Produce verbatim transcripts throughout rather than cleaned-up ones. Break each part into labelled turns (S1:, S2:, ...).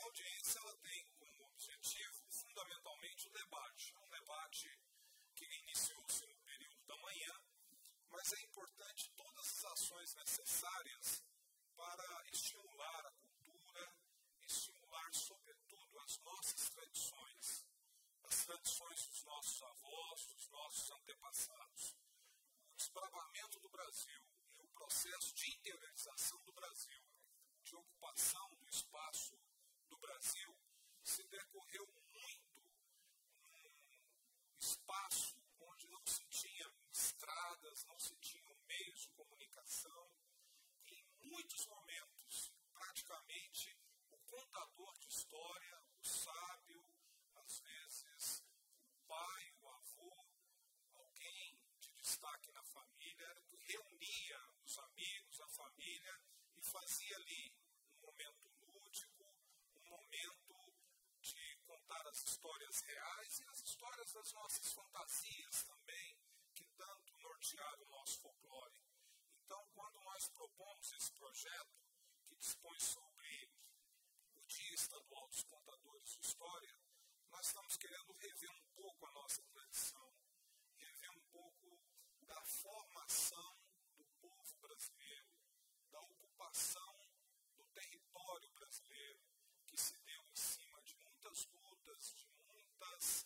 S1: Essa audiência ela tem como objetivo, fundamentalmente, o debate. Um debate que iniciou-se no período da manhã, mas é importante todas as ações necessárias para estimular a cultura, estimular, sobretudo, as nossas tradições, as tradições dos nossos avós, dos nossos antepassados. O desbravamento do Brasil e o processo de interiorização do Brasil, de ocupação do espaço do Brasil, se decorreu muito num espaço onde não se tinha estradas, não se tinham meios de comunicação. Em muitos momentos, praticamente, o contador de história, o sábio, às vezes o pai, o avô, alguém de destaque na família, era que reunia os amigos, a família, e fazia ali um momento lúdico, um momento de contar as histórias reais e as histórias das nossas fantasias também, que tanto nortearam o nosso folclore. Então, quando nós propomos esse projeto, que dispõe sobre o Dia Estadual dos Contadores de História, nós estamos querendo rever um pouco a nossa tradição, rever um pouco da formação do povo brasileiro, da ocupação do território brasileiro, que se deu em cima de muitas lutas, de muitas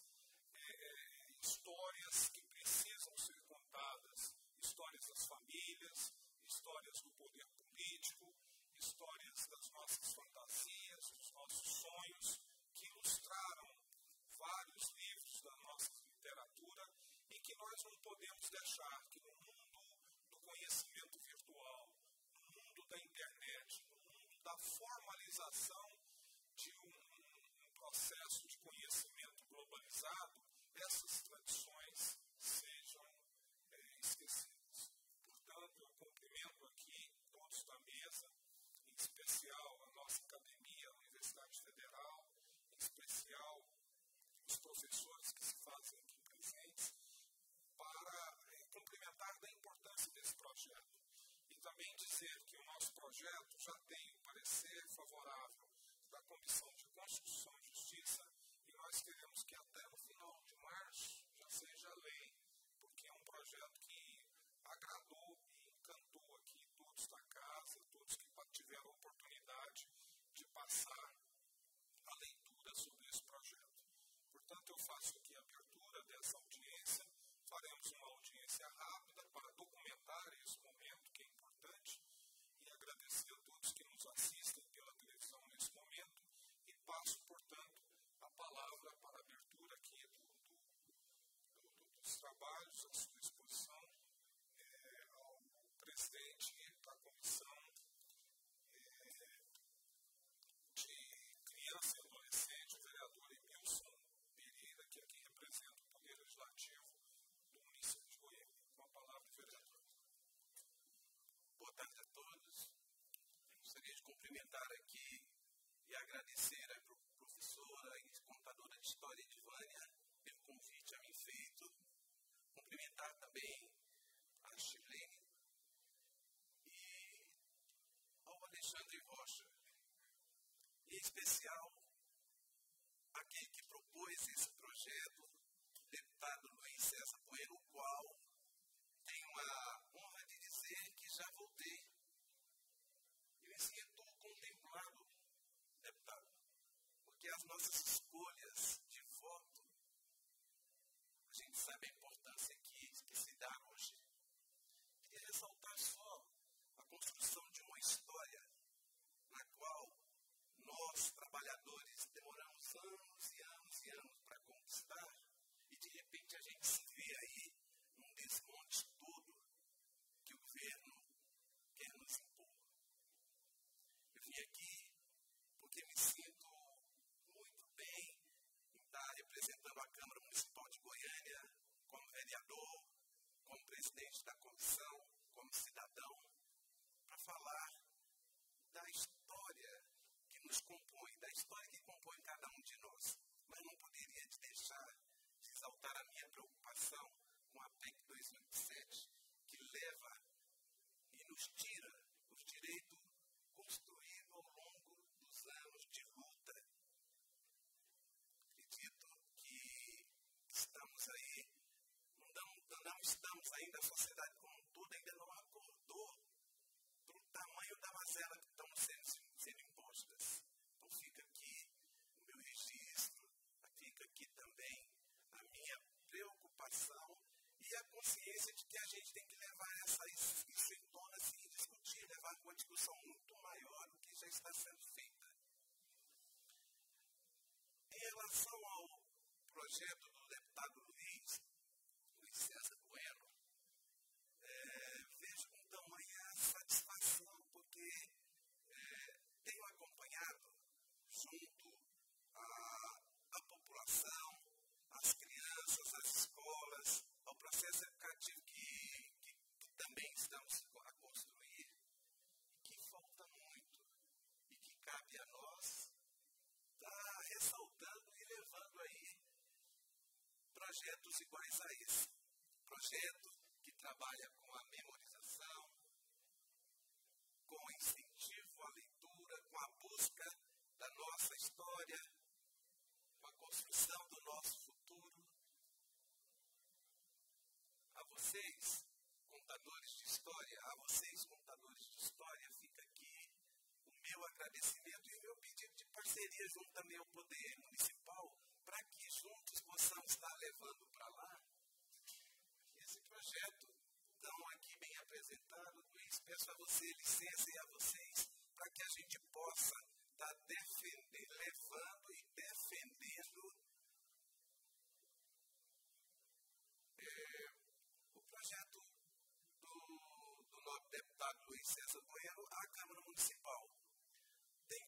S1: é, histórias que precisam ser contadas, histórias das famílias, histórias do poder político, histórias das nossas fantasias, dos nossos sonhos, que ilustraram vários livros da nossa literatura e que nós não podemos deixar que no mundo do conhecimento virtual, no mundo da internet, no mundo da formalização de um, um processo de conhecimento globalizado, essas tradições sejam é, esquecidas. Portanto, eu cumprimento aqui todos da mesa, em especial a nossa academia, a Universidade Federal, em especial os professores que se fazem aqui presentes, para é, cumprimentar da importância desse projeto. E também dizer que o nosso projeto já tem o parecer favorável da Comissão de Constituição e Justiça e nós queremos que até no final de março já seja lei, porque é um projeto que agradou e encantou aqui todos da casa, todos que tiveram a oportunidade de passar a leitura sobre esse projeto. Portanto, eu faço aqui a abertura dessa audiência, faremos uma audiência rápida para documentar esse momento que é importante e agradecer a todos que nos assistem pela televisão nesse momento e passo, portanto, a palavra para a abertura aqui do, do, do, dos trabalhos, à sua exposição, é, ao presidente da Comissão é, de Criança e Adolescente, o vereador Emilson Pereira, que aqui representa o Poder Legislativo do município de Goiânia. Com a palavra, vereador.
S2: Boa tarde a todos. Eu gostaria de cumprimentar aqui e agradecer à professora e contadora de história Edivânia pelo convite a mim feito. Cumprimentar também a Shirlene e ao Alexandre Rocha. Em especial, aquele que propôs esse projeto, o deputado Luiz César Poeira, o qual tenho a honra de dizer que já voltei. Eu me sinto contemplado, deputado, porque as nossas escolhas de voto, a gente sabe a importância que, que se dá hoje. Queria ressaltar só a construção de uma história na qual nós, trabalhadores, demoramos anos e anos e anos para conquistar e, de repente, a gente se vê aí num desmonte todo que o governo quer nos impor. Eu vim aqui porque me sinto muito bem em estar representando a Câmara Municipal de Goiânia como vereador, como presidente da comissão, como cidadão, para falar da história que nos compõe, da história que compõe cada um de nós. Mas não poderia te deixar de exaltar a minha preocupação com a P E C dois mil e sete, que leva e nos tira os direitos construídos ao longo dos anos de luta consciência de que a gente tem que levar essa, isso em tona assim, discutir, levar uma discussão muito maior do que já está sendo feita. Em relação ao projeto do deputado Luiz, Luiz César Bueno, é, vejo com tamanha satisfação, porque é, tenho acompanhado junto à, à população, às crianças, às escolas, ao processo educativo que, que, que também estamos a construir, e que falta muito, e que cabe a nós estar ressaltando e levando aí projetos iguais a esse. Projeto que trabalha com a memorização, com o incentivo à leitura, com a busca da nossa história, com a construção do nosso futuro. A vocês, contadores de história, a vocês, contadores de história, fica aqui o meu agradecimento e o meu pedido de parceria junto também ao Poder Municipal, para que juntos possamos estar levando para lá esse projeto tão aqui bem apresentado. Luiz, peço a você licença e a vocês para que a gente possa estar defendendo, levando e defendendo é, o projeto do, do nosso deputado Luiz César Bueno à Câmara Municipal. Tem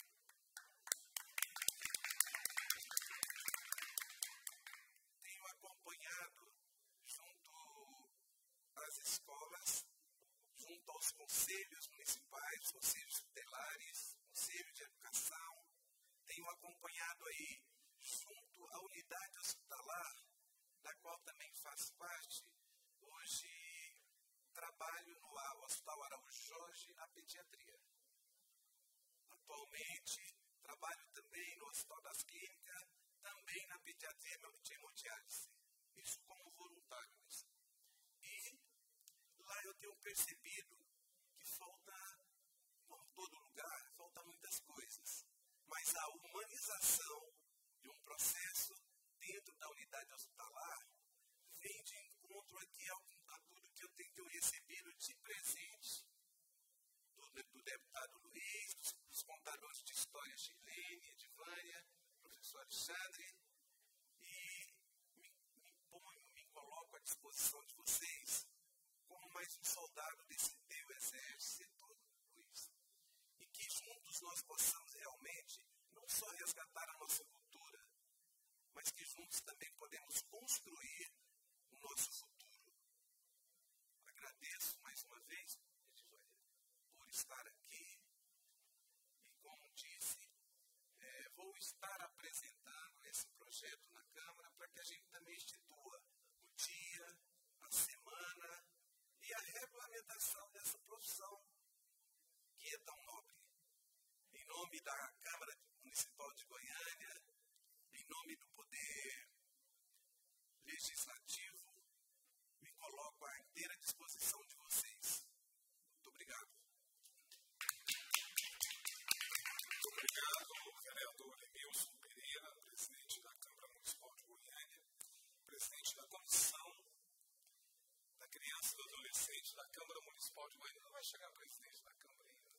S2: Tenho acompanhado junto às escolas, junto aos conselhos municipais, conselhos tutelares, conselhos de educação, tenho acompanhado aí junto à unidade hospitalar, da qual também faço parte. Hoje trabalho no Hospital Araújo Jorge, na pediatria. Atualmente trabalho também no Hospital das Clínicas, também na pediatria de hemodiálise. Isso como voluntário. E lá eu tenho percebido que falta, como todo lugar, falta muitas coisas. Mas a humanização de um processo dentro da unidade hospitalar vem de encontro aqui a, a tudo que eu tenho que eu recebido de presente do, do deputado Luiz, dos, dos contadores de história Chilene, Edivânia, professor Alexandre, e me, me, ponho, me coloco à disposição de vocês como mais um soldado desse teu exército, Luiz. E que juntos nós possamos realmente não só resgatar a nossa cultura, mas que juntos também podemos construir o nosso futuro. Agradeço mais uma vez, Edivânia, por estar aqui. E como disse, é, vou estar apresentando esse projeto na Câmara para que a gente também institua o dia, a semana e a regulamentação dessa profissão que é tão nobre. Em nome da Câmara Municipal de Goiânia, em nome do Poder Legislativo, me coloco à inteira disposição de vocês. Muito obrigado.
S1: Muito obrigado, vereador Emilson Pereira, presidente da Câmara Municipal de Goiânia, presidente da Comissão da Criança e do Adolescente da Câmara Municipal de Goiânia. Não vai chegar presidente da Câmara ainda.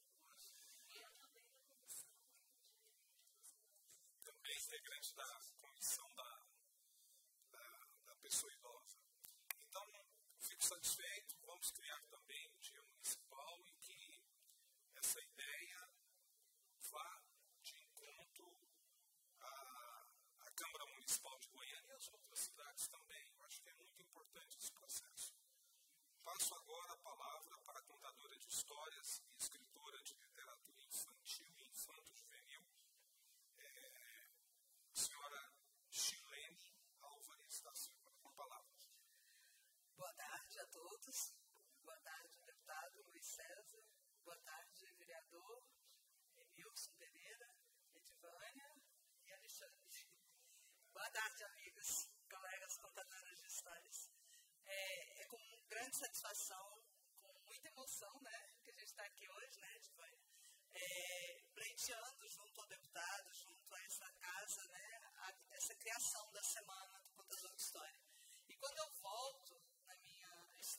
S1: Também integrante da Comissão da, da, da Pessoa Idosa. Então, fico satisfeito. Vamos criar também um dia municipal em que essa ideia vá de encontro à, à Câmara Municipal de Goiânia e às outras cidades também. Eu acho que é muito importante esse processo. Passo agora a palavra para a contadora de histórias e escritora de literatura infantil e infanto-juvenil, é, a senhora Chilene Álvares da Silva. Com a palavra.
S3: Boa tarde a todos. Boa tarde, deputado Luiz César. Boa tarde, vereador Emilson Pereira, Edivânia e Alexandre. Boa tarde, amigos, colegas contadores de histórias. É, é com grande satisfação, com muita emoção, né, que a gente está aqui hoje, né, Edivânia? É, pleiteando junto ao deputado, junto a essa casa, né, a, essa criação da Semana do Contador de História. E quando eu volto na minha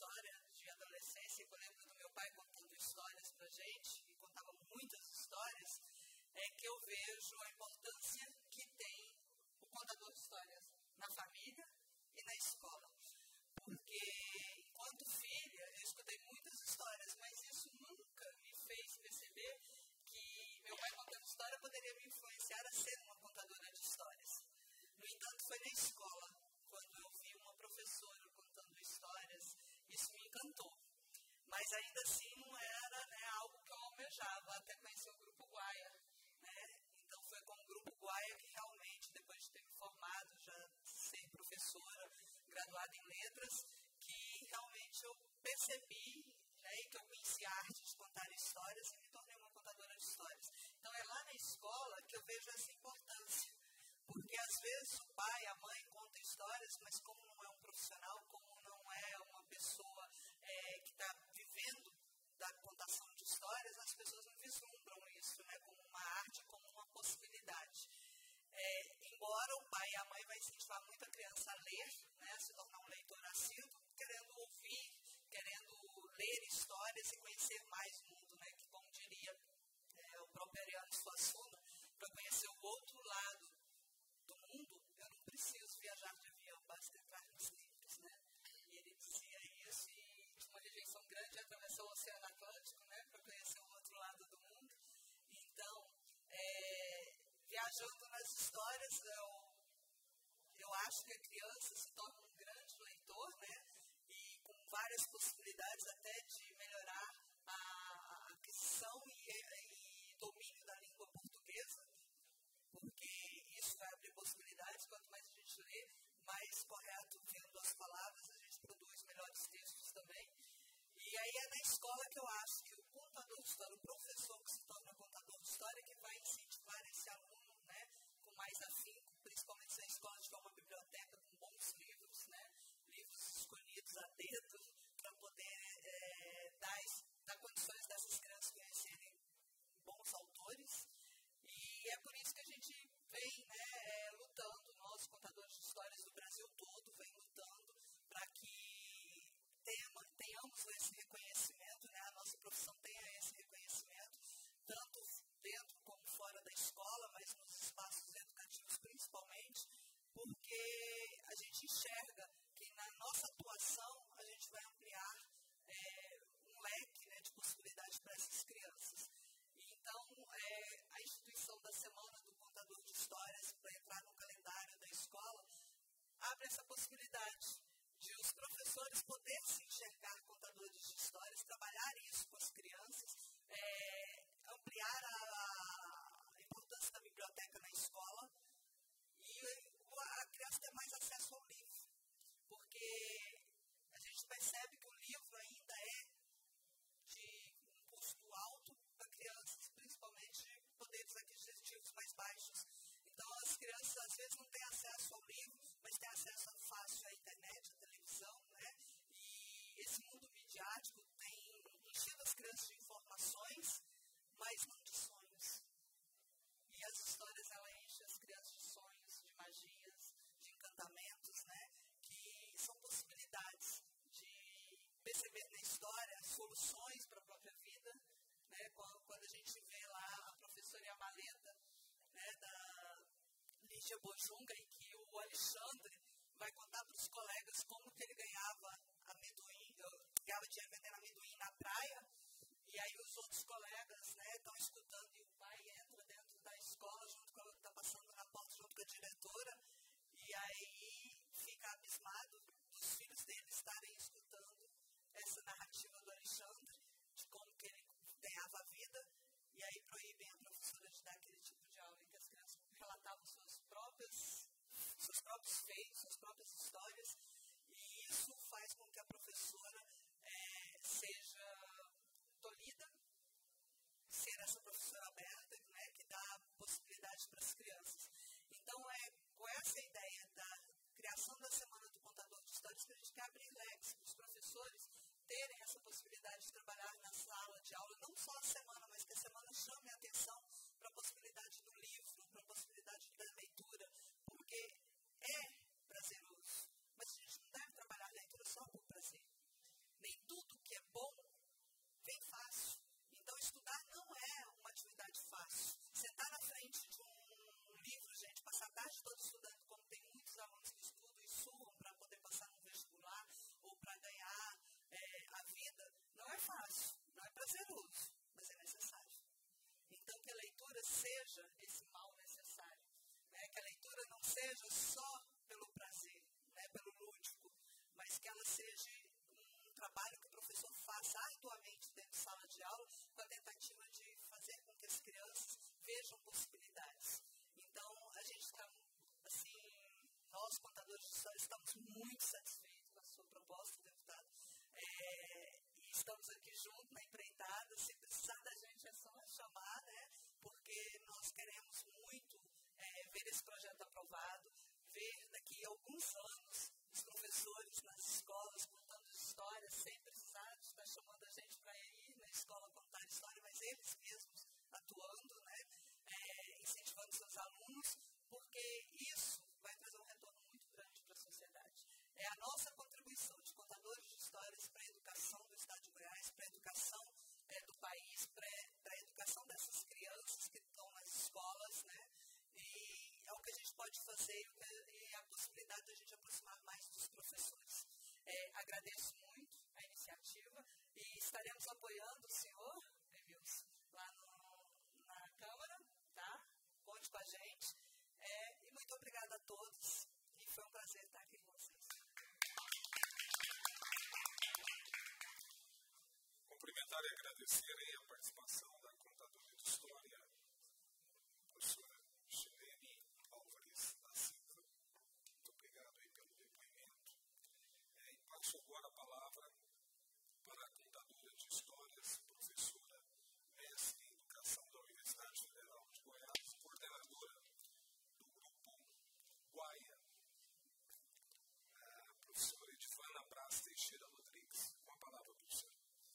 S3: que eu vejo a importância que tem o contador de histórias na família e na escola. Porque, enquanto filha, eu escutei muitas histórias, mas isso nunca me fez perceber que meu pai contando história poderia me influenciar a ser uma contadora de histórias. No entanto, foi na escola, quando eu vi uma professora contando histórias, isso me encantou. Mas ainda assim não era, né, algo que eu almejava, até conhecer o Grupo Guaia. Né? Então foi com o Grupo Guaia que realmente, depois de ter me formado, já ser professora, graduada em letras, que realmente eu percebi, né, que eu conheci a arte de contar histórias e me tornei uma contadora de histórias. Então é lá na escola que eu vejo essa importância. Porque às vezes o pai, a mãe contam histórias, mas como não é um profissional, como não é uma pessoa é, que está vivendo da contação de histórias, as pessoas não vislumbram isso, né, como uma arte, como uma possibilidade. É, embora o pai e a mãe vai incentivar muita criança a ler, né, a se tornar um leitor assíduo, querendo ouvir, querendo ler histórias e conhecer mais o mundo, né, que como diria é, o próprio Ariano Suassuna, para conhecer o outro lado do mundo, eu não preciso viajar de avião, basta entrar nos livros, né? E ele dizia isso e tinha uma rejeição grande de atravessar o Oceano Atlântico, né, para conhecer o outro lado do mundo. Então, é, viajando nas histórias, eu, eu acho que a criança se torna um grande leitor, né, e com várias possibilidades até de melhorar a aquisição e, e domínio da língua portuguesa, porque isso vai abrir possibilidades. Quanto mais a gente lê, mais correto vendo as palavras, a gente produz melhores textos também. E aí é na escola que eu acho que o contador de história, o professor que se torna contador de história, que vai incentivar esse aluno, né, com mais afinco, principalmente se a escola tiver uma biblioteca com bons livros, né, livros escolhidos a dedo, para poder é, dar, dar condições dessas crianças conhecerem bons autores. E é por isso que a gente vem, né, é, lutando, nós, contadores de histórias do Brasil todo, vem lutando para que tema, tenhamos esse reconhecimento, né, a nossa profissão tenha esse reconhecimento, tanto dentro como fora da escola, mas nos espaços educativos principalmente, porque a gente enxerga que na nossa atuação a gente vai ampliar é, um leque, né, de possibilidades para essas crianças. Então, é, a instituição da Semana do Contador de Histórias, para entrar no calendário da escola, abre essa possibilidade de os professores poderem se enxergar contadores de histórias, trabalhar isso com as crianças, é, ampliar a, a importância da biblioteca na escola e a criança ter mais acesso ao livro. Porque a gente percebe que o livro ainda é de um custo alto para crianças, principalmente poderes aquisitivos mais baixos. Então, as crianças, às vezes, não têm acesso ao livro, mas têm acesso fácil à internet, à televisão, né? E esse mundo midiático tem enchido as crianças de informações, mas não de sonhos. E as histórias, ela enchem as crianças de sonhos, de magias, de encantamentos, né? Que são possibilidades de perceber na história soluções para a própria vida, né? Quando a gente vê lá a professora Yamaleta, né, da Lígia Bojunga, em que o Alexandre vai contar para os colegas como que ele ganhava amendoim, ganhava dinheiro vendendo amendoim na praia, e aí os outros colegas, né, estão escutando e o pai entra dentro da escola, junto com a, está passando na porta junto com a diretora, e aí fica abismado dos filhos dele estarem escutando essa narrativa do Alexandre, de como que ele ganhava a vida, e aí proíbem a professora de dar aquele tipo de aula em que as crianças relatavam suas próprias, seus próprios feitos, suas próprias histórias, e isso faz com que a professora é, seja tolhida, ser essa professora aberta, né, que dá possibilidades para as crianças. Então, é com essa ideia da criação da Semana do Contador de Histórias que a gente quer abrir leques para os professores terem essa possibilidade de trabalhar na sala de aula, não só a semana, mas que a semana chame a atenção para a possibilidade do livro, para a possibilidade da leitura, porque é prazeroso, mas a gente não deve trabalhar a leitura só por prazer. Nem tudo que é bom vem fácil. Então, estudar não é uma atividade fácil. Sentar na frente História, estamos muito satisfeitos com a sua proposta, deputado. É, e estamos aqui juntos na empreitada. Se precisar da gente é só chamar, né? Porque nós queremos muito é, ver esse projeto aprovado, ver daqui a alguns anos os professores nas escolas contando histórias, sem precisar de estar chamando a gente para ir na escola contar história, mas eles mesmos atuando, né? É, incentivando seus alunos, porque isso vai trazer um retorno muito grande para a sociedade. É a nossa contribuição de contadores de histórias para a educação do Estado de Goiás, para a educação é, do país, para a educação dessas crianças que estão nas escolas, né? E é o que a gente pode fazer e a possibilidade de a gente aproximar mais dos professores. É, agradeço muito a iniciativa e estaremos apoiando o senhor, Emilson, lá no, na Câmara, tá? Conte com a gente. É, e muito obrigada a todos. E foi um prazer estar aqui com vocês.
S1: Cumprimentar e agradecer aí a participação da contadora de história, professora Chilene Álvares da Silva. Muito obrigado aí pelo depoimento. É, e passo agora a palavra para a contadora de histórias, professora, mestre em educação da Universidade Federal de Goiás, coordenadora do grupo Guaia, a professora Edivana Braz Teixeira Rodrigues. Com a palavra, professora.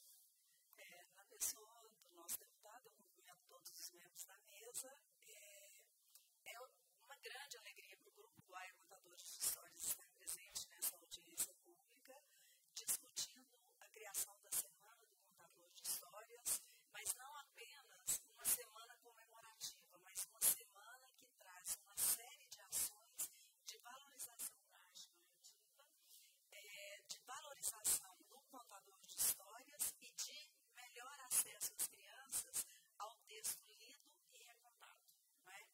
S3: É, na pessoa do nosso deputado, eu cumprimento todos os membros da mesa. É, é uma grande alegria para o Grupo Guaia Contadores de Histórias estar presente nessa audiência pública, discutindo a criação da Semana do Contador de Histórias, mas não apenas uma semana comemorativa, mas uma semana que traz uma série de ações de valorização narrativa, é, de valorização do contador de histórias e de melhor acesso às crianças ao texto lido e recontado. Não é?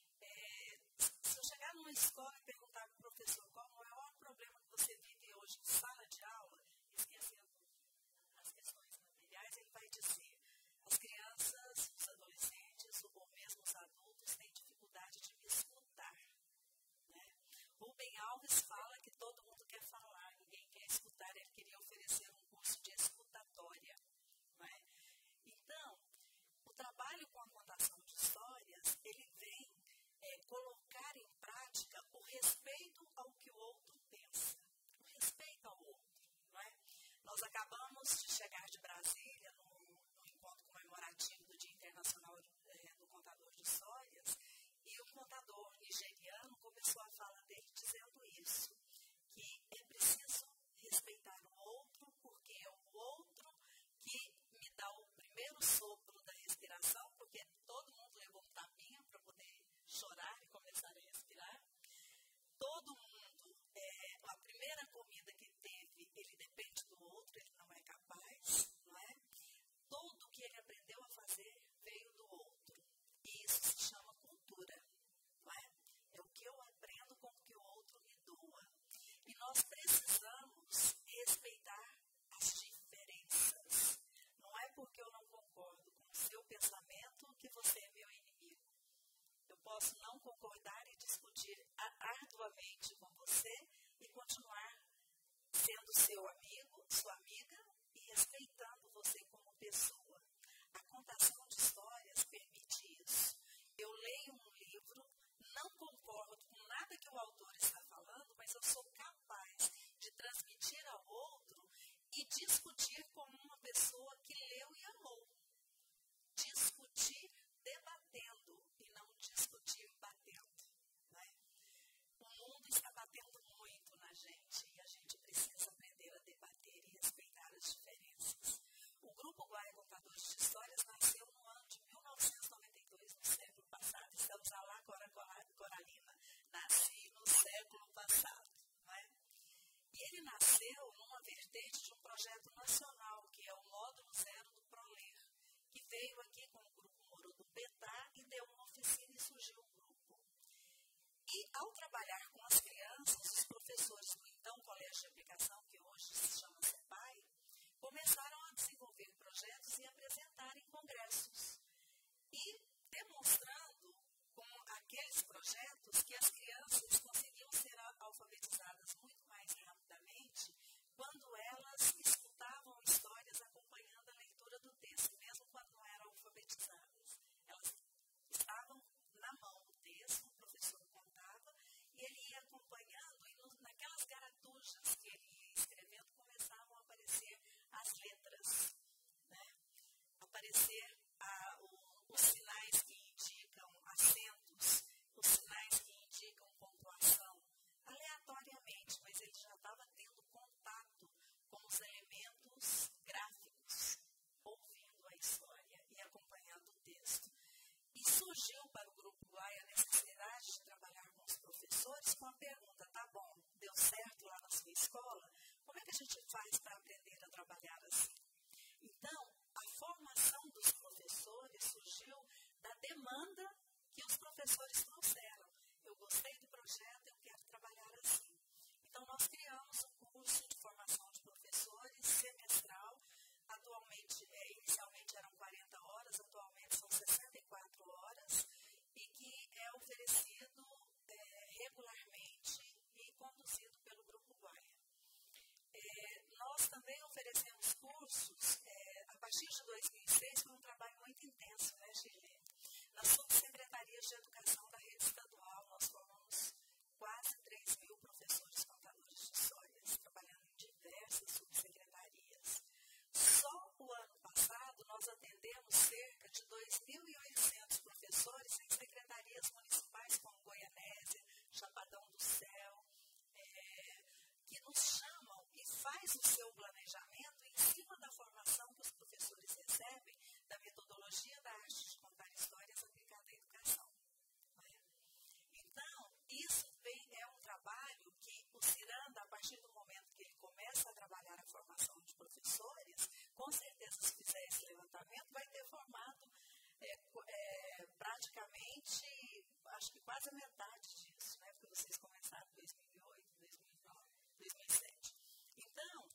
S3: É, se eu chegar numa escola e perguntar para o professor qual é o maior problema que você vive hoje em sala de aula, esquecendo as questões materiais, ele vai dizer: as crianças, os adolescentes ou mesmo os adultos têm dificuldade de me escutar. Né? Rubem Alves fala que todo mundo quer falar, ninguém quer escutar. Ele queria oferecer um curso de escutatória. Não é? Então, o trabalho com a contação de histórias, ele vem é, colocar em prática o respeito ao que o outro pensa, o respeito ao outro. Não é? Nós acabamos de chegar de Brasília no, no encontro comemorativo do Dia Internacional é, do Contador de Histórias, e o contador nigeriano começou a fala dele dizendo isso, que é preciso respeitar o outro, porque é o outro que me dá o primeiro sopro da respiração, porque todo mundo levou um tapinha para poder chorar e começar a respirar. Todo mundo, é, a primeira comida que teve, ele depende do outro, ele não é capaz, não é? Tudo que ele aprendeu a fazer veio do outro. E isso se chama cultura, não é? É o que eu aprendo com o que o outro me doa. E nós precisamos respeitar as diferenças. Não é porque eu não concordo com o seu pensamento que você é meu inimigo. Eu posso não concordar e discutir arduamente com você e continuar sendo seu amigo, sua amiga e respeitando você como pessoa. A contação de histórias permite isso. Eu leio um livro, não concordo com nada que o autor está falando, mas eu sou capaz de transmitir ao outro e discutir como uma pessoa que leu e amou. Discutir debatendo e não discutir batendo. Né? O mundo está batendo muito na gente e a gente precisa aprender a debater e respeitar as diferenças. O Grupo Guaia Contadores de Histórias nasceu no ano de mil novecentos e noventa e dois, no século passado. Estamos a lá, Cora, Coralina. Nasci no século passado. Não é? E ele nasceu numa vertente de um projeto nacional, que é o Módulo Zero do ProLer, que veio aqui com o Grupo Moro do Petá e deu uma oficina e surgiu o grupo. E, ao trabalhar com as crianças, os professores do então Colégio de Aplicação, que hoje se chama CEPAI, começaram a desenvolver projetos e apresentar em congressos. E demonstrando com aqueles projetos que as crianças conseguiam ser alfabetizadas
S4: faz para aprender a trabalhar assim? Então, a formação dos professores surgiu da demanda que os professores trouxeram. Eu gostei do projeto, eu quero trabalhar assim. Então, nós criamos um curso de formação de professores semestral. Atualmente, é, inicialmente eram quarenta horas, atualmente são sessenta e quatro horas, e que é oferecido é, regularmente e conduzido pelo Grupo Guaia. É, nós também oferecemos cursos, é, a partir de dois mil e seis, foi um trabalho muito intenso, né, Shirley? Nas subsecretarias de educação da rede estadual, nós formamos quase três mil professores contadores de histórias, trabalhando em diversas subsecretarias. Só o ano passado, nós atendemos cerca de dois mil e oitocentos professores em secretarias municipais como Goianésia, Chapadão do Céu, é, que nos chamam e faz o seu planejamento em cima da formação que os professores recebem da metodologia da arte de contar histórias aplicada à educação. Né? Então, isso bem, é um trabalho que o Ciranda, a partir do momento que ele começa a trabalhar a formação de professores, com certeza, se fizer esse levantamento, vai ter formado é, é, praticamente, acho que quase a metade disso, né? Porque vocês começaram em dois mil e oito, dois mil e nove, dois mil e sete. Então,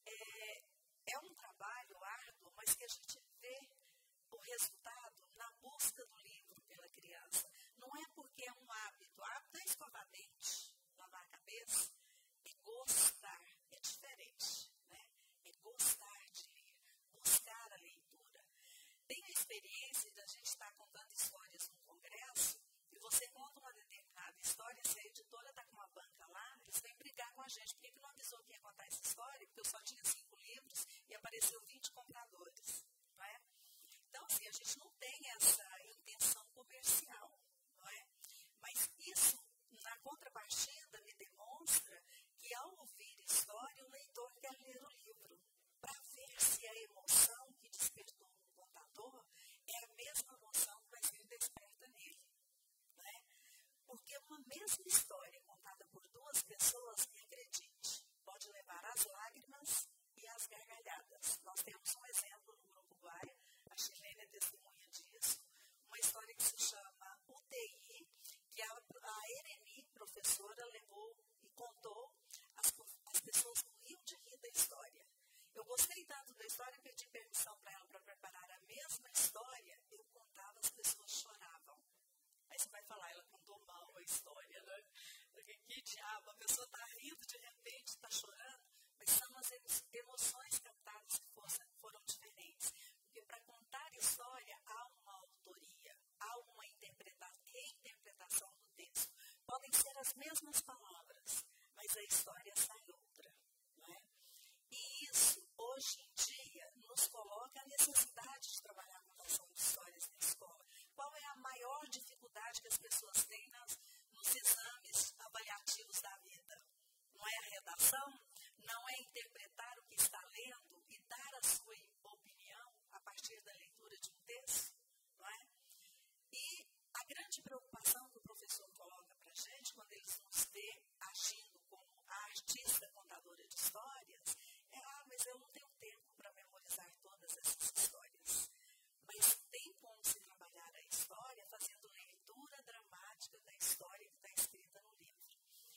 S4: é, é um trabalho árduo, mas que a gente vê o resultado na busca do livro pela criança. Não é porque é um hábito. O hábito é escovar dente, lavar a cabeça, é gostar, é diferente, né? É gostar de ler, buscar a leitura. Tem a experiência de a gente estar contando histórias num congresso e você conta uma determinada história, se a editora está com uma banca lá, eles vêm brigar com a gente. Por que não avisou que ia contar essa história? Porque eu só tinha cinco livros e apareceu vinte compradores. Não é? Então, assim, a gente não tem essa intenção comercial. Não é? Mas isso, na contrapartida, me demonstra que ao ouvir história, o leitor quer ler o livro para ver se a emoção que despertou no contador é a mesma emoção que vai ser desperta nele. Né? Porque uma mesma história contada por duas pessoas, me acredite, pode levar às lágrimas e às gargalhadas. Nós temos um exemplo no Grupo Guaia, a Shirley é testemunha disso, uma história que se chama U T I, que a, a Ereni, professora, levou e contou, as, as pessoas morriam de rir da história. Eu gostei tanto da história, pedi permissão para ela para preparar a mesma história, eu contava, as pessoas choravam. Aí você vai falar, ela contou mal a história, né? Porque que diabo, a pessoa está rindo, de repente está chorando, mas são as emoções captadas que foram, foram diferentes. Porque para contar história há uma autoria, há uma interpreta- reinterpretação do texto. Podem ser as mesmas palavras, mas a história sai outra. Não é? E isso, hoje em dia, nos coloca a necessidade de trabalhar a contação de histórias na escola. Qual é a maior dificuldade que as pessoas têm nas, nos exames avaliativos da vida? Não é a redação? Não é interpretar o que está lendo e dar a sua opinião a partir da leitura de um texto? Não é? E a grande preocupação que o professor coloca para a gente, quando ele nos vê agindo como a artista contadora de histórias, é, ah, mas eu não tenho tempo para memorizar todas essas histórias. Mas tem como se trabalhar a história fazendo leitura dramática da história que está escrita no livro.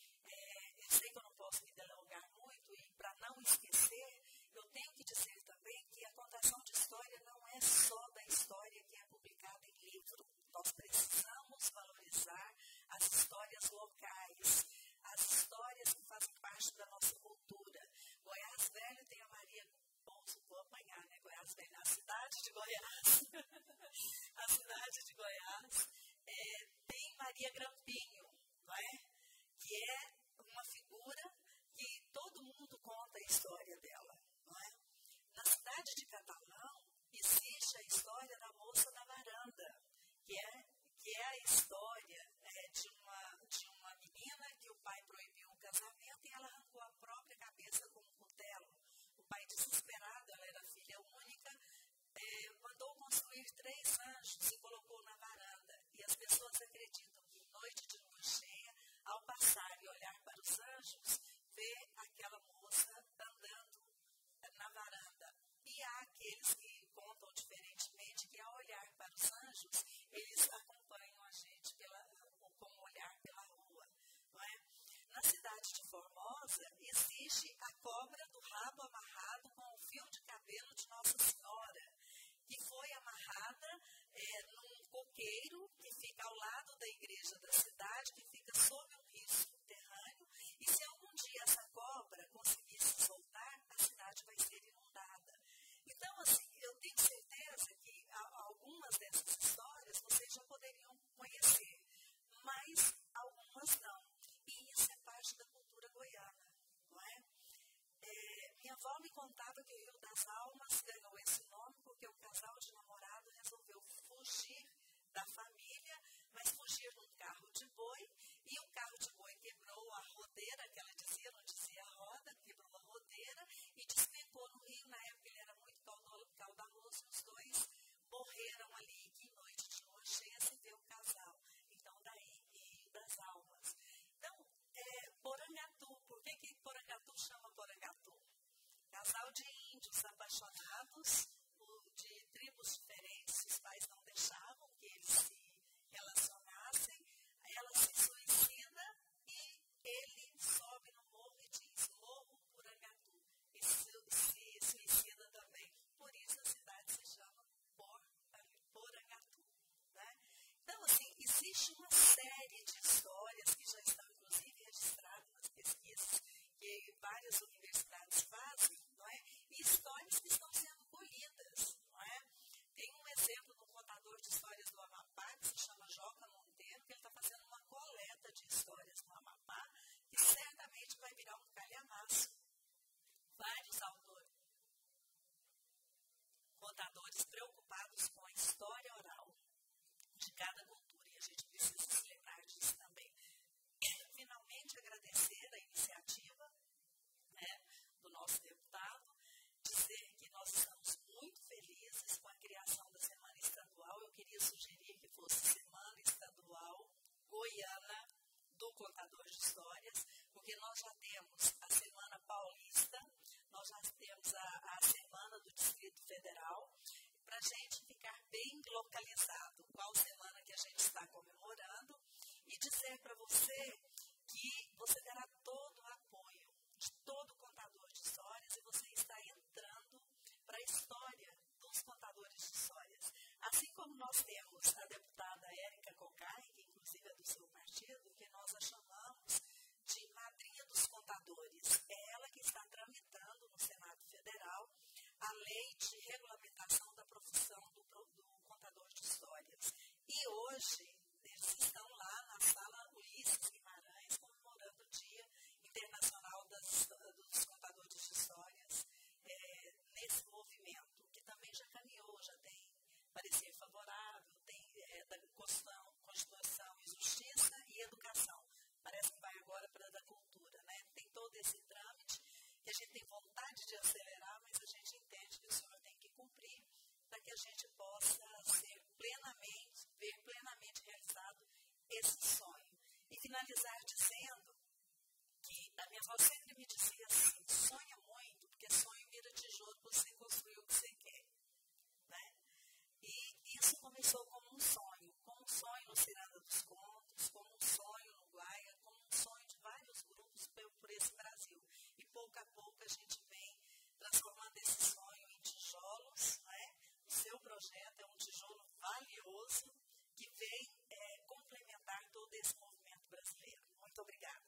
S4: É, eu sei que eu não posso me delongar muito e, para não esquecer, eu tenho que dizer também que a contação de história não é só da história que é publicada em livro. Nós precisamos valorizar as histórias locais, as histórias que fazem parte da nossa cultura. Goiás Velho tem a Maria... Bom, vou apanhar, né? Goiás Velho, a cidade de Goiás. A cidade de Goiás é, tem Maria Grampinho, não é? Que é uma figura que todo mundo conta a história dela, não é? Na cidade de Catalão existe a história da moça da varanda, que é, que é a história é, de, uma, de uma menina que o pai proibiu o casamento e ela arrancou a própria ia sugerir que fosse Semana Estadual Goiana do Contador de Histórias, porque nós já temos a Semana Paulista, nós já temos a, a Semana do Distrito Federal, para a gente ficar bem localizado qual semana que a gente está comemorando e dizer para você que você terá todo o apoio de todo contador de histórias e você está entrando para a história dos contadores de histórias. Assim como nós temos a deputada Érica Cocai, que inclusive é do seu partido, que nós a chamamos de madrinha dos contadores. É ela que está tramitando no Senado Federal a lei de regulamentação da profissão do, do contador de histórias. E hoje eles estão lá na sala Ulisses Guimarães comemorando o Dia Internacional das, dos Contadores de Histórias, é, nesse movimento, que também já caminhou, já tem parecer favorável, tem é, da Constituição, Constituição e Justiça e Educação. Parece que vai agora para a da Cultura, né? Tem todo esse trâmite que a gente tem vontade de acelerar, mas a gente entende que o senhor tem que cumprir para que a gente possa ser plenamente, ver plenamente realizado esse sonho. E finalizar dizendo que a minha avó sempre me dizia assim, sonha muito, porque sonho vira tijolo para você construir o que você quer. Né? E isso começou como um sonho, como um sonho no Ciranda dos Contos, como um sonho no Guaia, como um sonho de vários grupos por esse Brasil. E pouco a pouco a gente vem transformando esse sonho em tijolos. Né? O seu projeto é um tijolo valioso que vem é, complementar todo esse movimento brasileiro. Muito obrigada.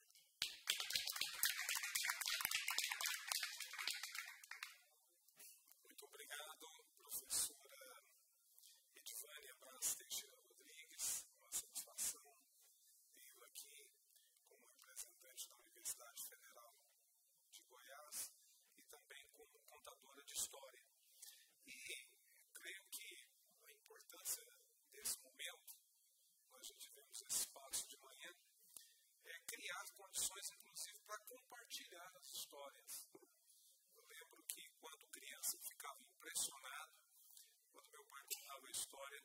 S1: Muito obrigado, professora Edivânia Braz Teixeira Rodrigues. Uma satisfação tê-la aqui como representante da Universidade Federal de Goiás e também como contadora de história. E creio que a importância desse momento, nós já tivemos esse espaço de manhã, é criar condições, inclusive, para compartilhar as histórias. Eu lembro que, quando criança, eu ficava impressionado quando meu pai contava a história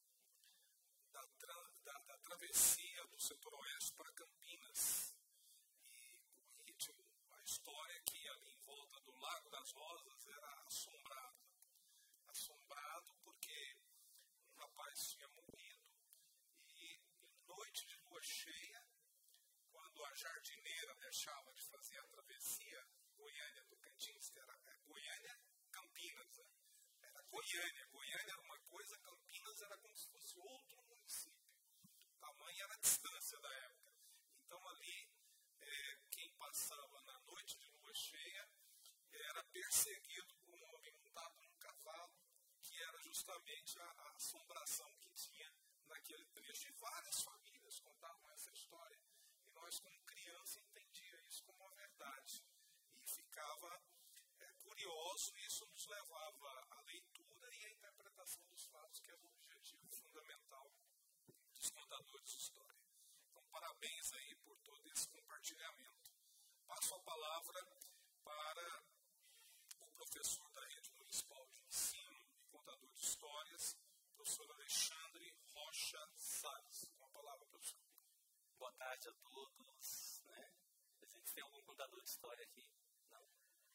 S1: da, tra da, da travessia do setor oeste para Campinas. E o ritmo, a história que ali em volta do Lago das Rosas era assombrado. Assombrado porque um rapaz tinha morrido e, em noite de lua cheia, quando a jardineira deixava de fazer a travessia Goiânia-Tocantins, que era é, Goiânia-Campinas, né? Era Goiânia. Goiânia era uma coisa, Campinas era como se fosse outro município. Tamanha era a distância da época. Então, ali, é, quem passava na noite de lua cheia era perseguido por um homem montado num cavalo, que era justamente a, a assombração que tinha naquele trecho. E várias famílias contavam essa história. E nós, como criança, entendia isso como uma verdade. E ficava é, curioso, e isso nos levava à leitura e à interpretação dos fatos, que é o objetivo fundamental dos contadores de história. Então, parabéns aí por todo esse compartilhamento. Passo a palavra para o professor da Rede Municipal de Ensino e Contador de Histórias, professor Alexandre Rocha Salles. Com a palavra, professor.
S5: Boa tarde a todos. Né? A gente tem algum contador de história aqui? Não?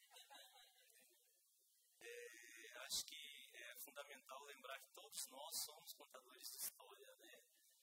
S5: É, acho que é fundamental lembrar que todos nós somos contadores de história. Né?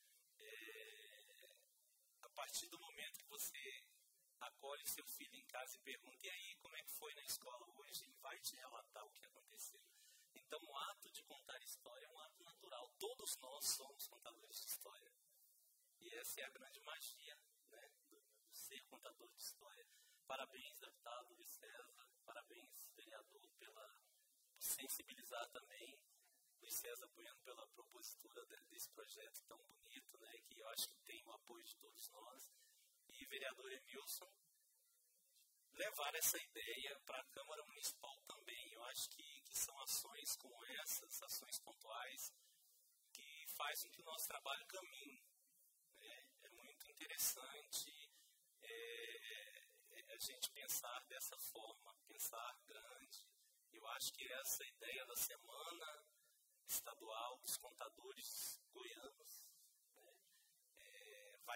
S5: É, a partir do momento que você acolhe seu filho em casa e pergunta, e aí, como é que foi na escola hoje? Ele vai te relatar o que aconteceu. Então, o ato de contar história é um ato natural. Todos nós somos contadores de história. E essa é a grande magia, né, do, do ser contador de história. Parabéns, deputado Luiz César. Parabéns, vereador, pela sensibilizar também Luiz César Bueno pela propositura de, desse projeto tão bonito, né, que eu acho que tem o apoio de todos nós. E vereador Emilson, levar essa ideia para a Câmara Municipal também. Eu acho que, que são ações como essas, ações pontuais, que fazem com que o nosso trabalho caminhe. Né? É muito interessante é, é a gente pensar dessa forma, pensar grande. Eu acho que essa ideia da Semana Estadual dos Contadores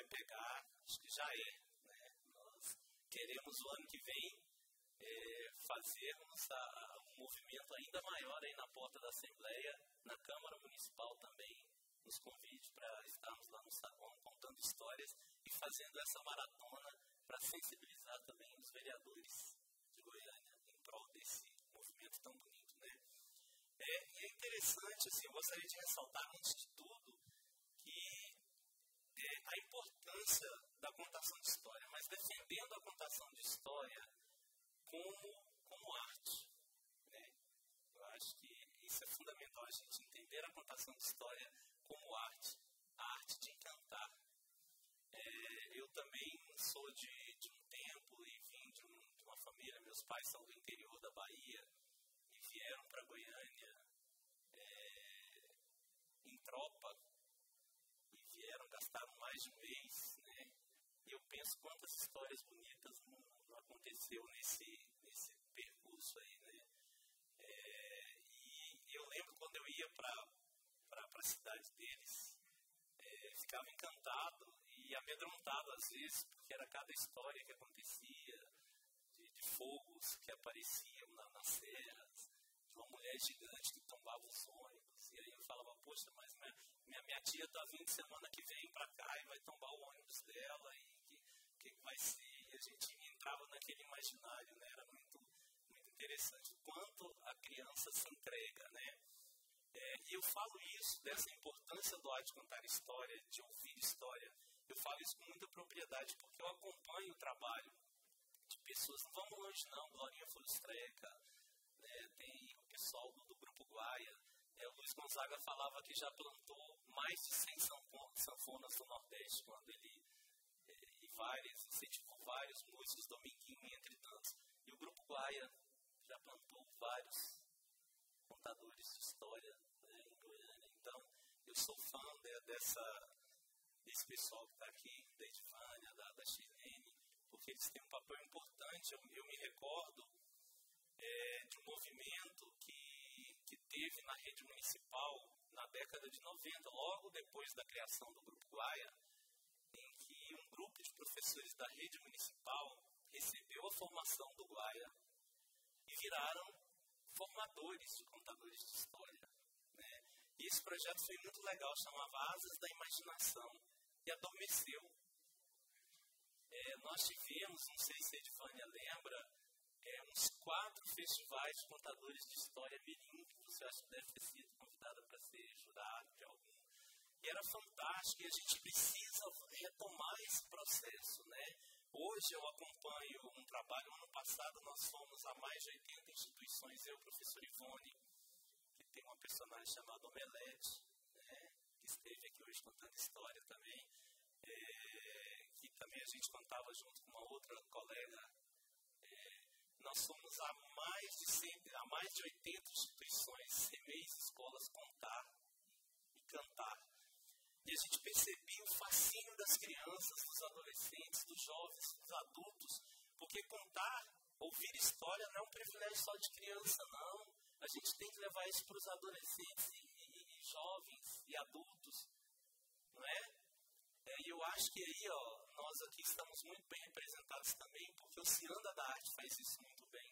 S5: pegar, acho que já é. Né? Nós queremos o ano que vem é, fazermos a, um movimento ainda maior aí na porta da Assembleia, na Câmara Municipal também nos convide para estarmos lá no saguão contando histórias e fazendo essa maratona para sensibilizar também os vereadores de Goiânia em prol desse movimento tão bonito, né? É, e é interessante, assim, eu gostaria de ressaltar, antes de tudo, que é, a importância da contação de história, mas defendendo a contação de história como, como arte. Né? Eu acho que isso é fundamental, a gente entender a contação de história como arte, a arte de encantar. É, eu também sou de, de um tempo e vim de, um, de uma família, meus pais são do interior da Bahia e vieram para Goiânia é, em tropa e vieram, gastaram mais de um mês, né? E eu penso quantas histórias bonitas não, não aconteceu nesse, nesse percurso aí, né? É, e eu lembro quando eu ia para a cidade deles, é, ficava encantado e amedrontado às vezes, porque era cada história que acontecia, de, de fogos que apareciam na, nas serras, de uma mulher gigante que tombava os ônibus, e aí eu falava, poxa, mas minha, minha, minha tia está vindo semana que vem para cá e vai tombar o ônibus dela, e o que, que vai ser? E a gente entrava naquele imaginário, né? Era muito, muito interessante o quanto a criança se entrega, né? É, e eu falo isso, dessa importância do ato de contar história, de ouvir história. Eu falo isso com muita propriedade porque eu acompanho o trabalho de pessoas, não vamos longe não, Glorinha Florestreca, né, tem o pessoal do, do Grupo Guaia, é, o Luiz Gonzaga falava que já plantou mais de cem sanfonas no Nordeste, quando ele, é, e várias, incentivou vários músicos, Dominguinho entre tantos, e o Grupo Guaia já plantou vários contadores de história, né, em Goiânia. Então, eu sou fã né, dessa, desse pessoal que está aqui, da Edivânia, da, da Chilene, porque eles têm um papel importante. Eu, eu me recordo é, de um movimento que, que teve na rede municipal na década de noventa, logo depois da criação do Grupo Guaia, em que um grupo de professores da rede municipal recebeu a formação do Guaia e viraram formadores de contadores de história. Né? E esse projeto foi muito legal, chamava Asas da Imaginação, e adormeceu. É, nós tivemos, não sei se a Edivânia lembra, é, uns quatro festivais de contadores de história mirim, que você acha que deve ter sido convidada para ser jurado de algum. E era fantástico, e a gente precisa retomar esse processo, né? Hoje eu acompanho um trabalho, ano passado nós fomos a mais de oitenta instituições, eu, professor Ivone, que tem uma personagem chamada Omelete, né, que esteve aqui hoje contando história também, é, que também a gente contava junto com uma outra colega. É, nós fomos a mais de, cem, a mais de oitenta instituições, E M E Is, escolas, contar e cantar. E a gente percebia o fascínio das crianças, dos adolescentes, dos jovens, dos adultos, porque contar, ouvir história não é um privilégio só de criança, não. A gente tem que levar isso para os adolescentes e, e, e jovens e adultos, não é? é? E eu acho que aí, ó, nós aqui estamos muito bem representados também, porque o Ciranda da Arte faz isso muito bem.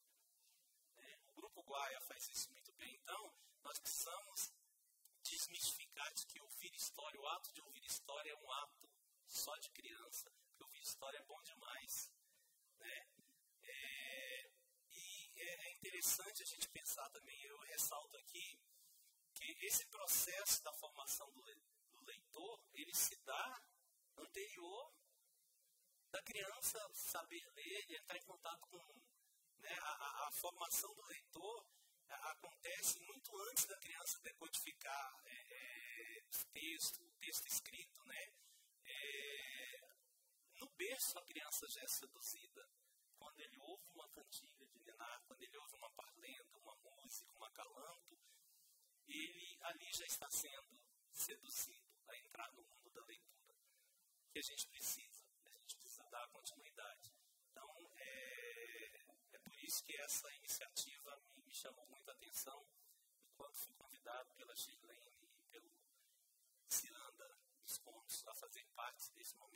S5: É, o Grupo Guaia faz isso muito bem. Então, nós precisamos desmistificar de que ouvir história, o ato de ouvir história é um ato só de criança, porque ouvir história é bom demais. Né? É, e é interessante a gente pensar também, eu ressalto aqui, que esse processo da formação do, le, do leitor, ele se dá anterior da criança saber ler, entrar em contato com, né, a, a, a formação do leitor acontece muito antes da criança decodificar é, é, o texto, o texto escrito, né? É, no berço a criança já é seduzida. Quando ele ouve uma cantiga de niná, quando ele ouve uma parlenda, uma música, um acalanto, ele ali já está sendo seduzido a entrar no mundo da leitura. Que a gente precisa, a gente precisa dar continuidade. Então, é, é por isso que essa iniciativa me, me chamou muita atenção quando fui convidado pela Shirlene e pelo Ciranda dos Contos a fazer parte desse momento.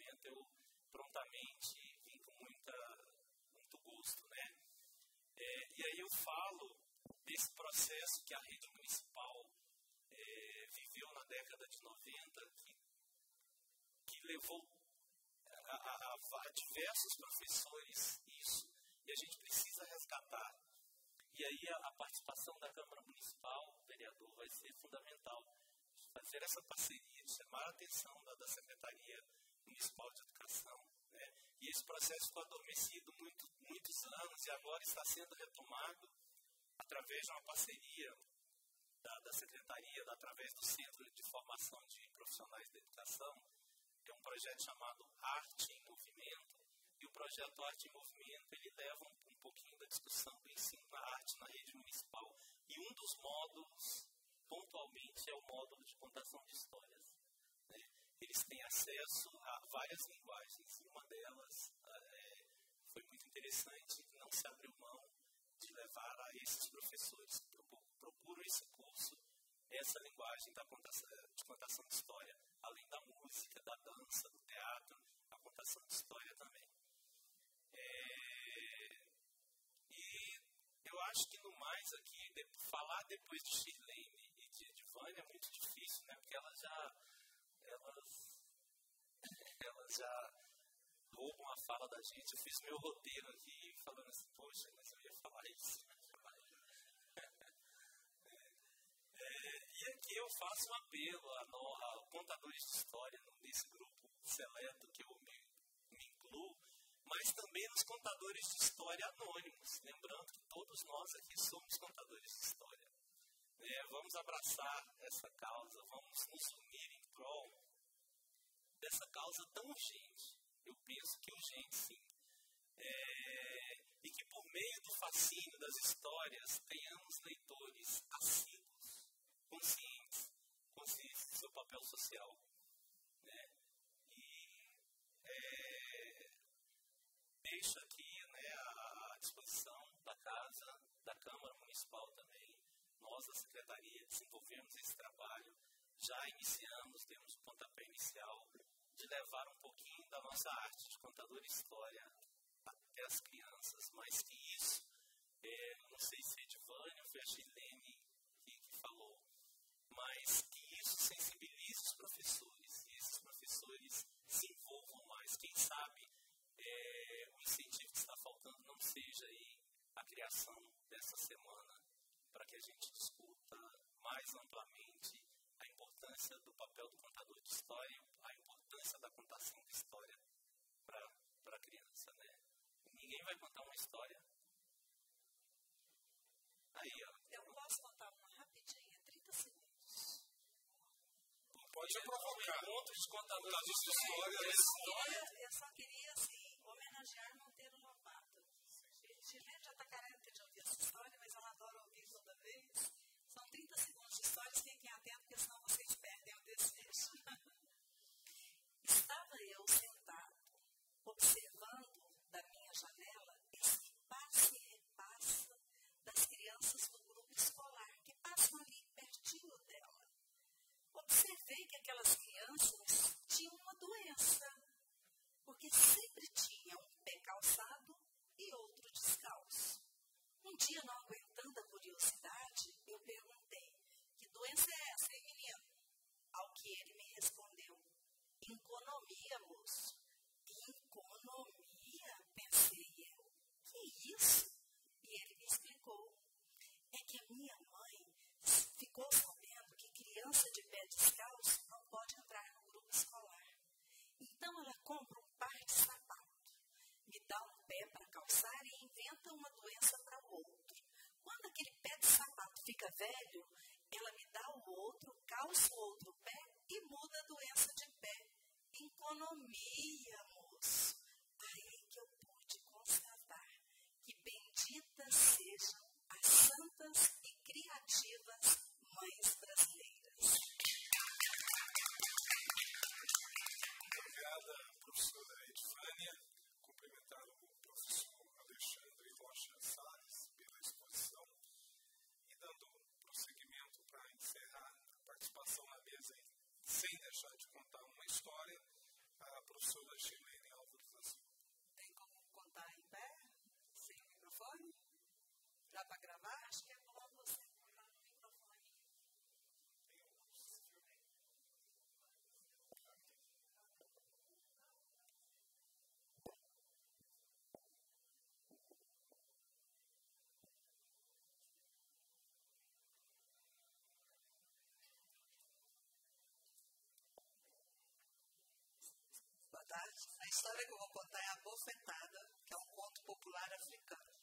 S5: prontamente e vim com muita, muito gosto, né? É, e aí eu falo desse processo que a rede municipal é, viveu na década de noventa, que, que levou a, a, a, a diversos professores isso, e a gente precisa resgatar. E aí a, a participação da Câmara Municipal, o vereador, vai ser fundamental. Fazer essa parceria, de chamar a atenção da, da Secretaria Municipal de Educação. Né? E esse processo ficou adormecido muito, muitos anos e agora está sendo retomado através de uma parceria da, da Secretaria, da, através do Centro de Formação de Profissionais da Educação. É um projeto chamado Arte em Movimento. E o projeto Arte em Movimento, ele leva um, um pouquinho da discussão do ensino na arte na rede municipal. E um dos módulos, pontualmente, é o módulo de contação de histórias. Né? Eles têm acesso a várias linguagens. E uma delas é, foi muito interessante, não se abriu mão de levar a esses professores que procuram esse curso, essa linguagem da contação, de contação de história, além da música, da dança, do teatro, a contação de história também. É, e eu acho que no mais aqui, de, falar depois de Shirlene e de Edvânia é muito difícil, né? Porque elas já, elas, elas já roubam a fala da gente. Eu fiz meu roteiro aqui falando assim, poxa, mas eu ia falar isso. é, e aqui eu faço um apelo a, a contadores de história nesse grupo seleto que eu me, me incluo, mas também nos contadores de história anônimos. Lembrando que todos nós aqui somos contadores de história. É, vamos abraçar essa causa, vamos nos unir em prol dessa causa tão urgente. Eu penso que urgente, sim. É, e que por meio do fascínio das histórias tenhamos leitores assíduos, conscientes, conscientes do seu papel social. Né? E é, deixo aqui, né, à disposição da Casa, da Câmara Municipal também. Nós, da Secretaria, desenvolvemos esse trabalho. Já iniciamos, temos um pontapé inicial de levar um pouquinho da nossa arte de contador de história até as crianças. Mais que isso, é, não sei se é Edvânia ou foi a Shirlene que, que falou, mas que isso sensibilize os professores e esses professores se envolvam mais. Quem sabe é, o incentivo que está faltando não seja aí a criação dessa semana para que a gente discuta mais amplamente a importância do papel do contador de história, a importância da contação de história para a criança. Né? Ninguém vai contar uma história. Aí, ó.
S4: Eu posso contar uma rapidinha, trinta segundos.
S1: Pode provocar.
S5: Encontro de contadores de
S1: história.
S4: Eu só queria, eu só queria assim, homenagear Monteiro Lobato. Shirlene já está carente de ouvir essa história, mas ela adora ouvir toda vez. São trinta segundos de histórias, fiquem atentos, porque senão vocês perdem o desfecho. Estava eu sentado, observando da minha janela esse passe e repassa das crianças do grupo escolar, que passam ali pertinho dela. Observei que aquelas crianças tinham uma doença, porque sempre tinham um pé calçado e outro descalço. Um dia, não aguentando a curiosidade, eu perguntei, que doença é essa, hein, menino? Ao que ele me respondeu, economia, moço. Economia? Pensei eu. Que isso? E ele me explicou. É que a minha mãe ficou sabendo que criança de pé descalço não pode entrar no grupo escolar. Então ela compra um par de sapato, me dá um pé para calçar e inventa uma doença para o outro. Quando aquele pé de sapato fica velho, ela me dá o outro, calça o outro pé e muda a doença de pé. Economia, moço. Aí que eu pude constatar que benditas sejam as santas e criativas mães brasileiras.
S1: Obrigada, professora Edvânia. Cumprimentar o professor Alexandre Rocha Salles pela exposição e dando prosseguimento para encerrar a participação na mesa, sem deixar de contar uma história, a professora Shirlene Álvares.
S3: para gravar?
S4: Acho que é bom você colocar no microfone.
S3: Boa tarde. A história que eu vou contar é A Bofetada, que é um conto popular africano.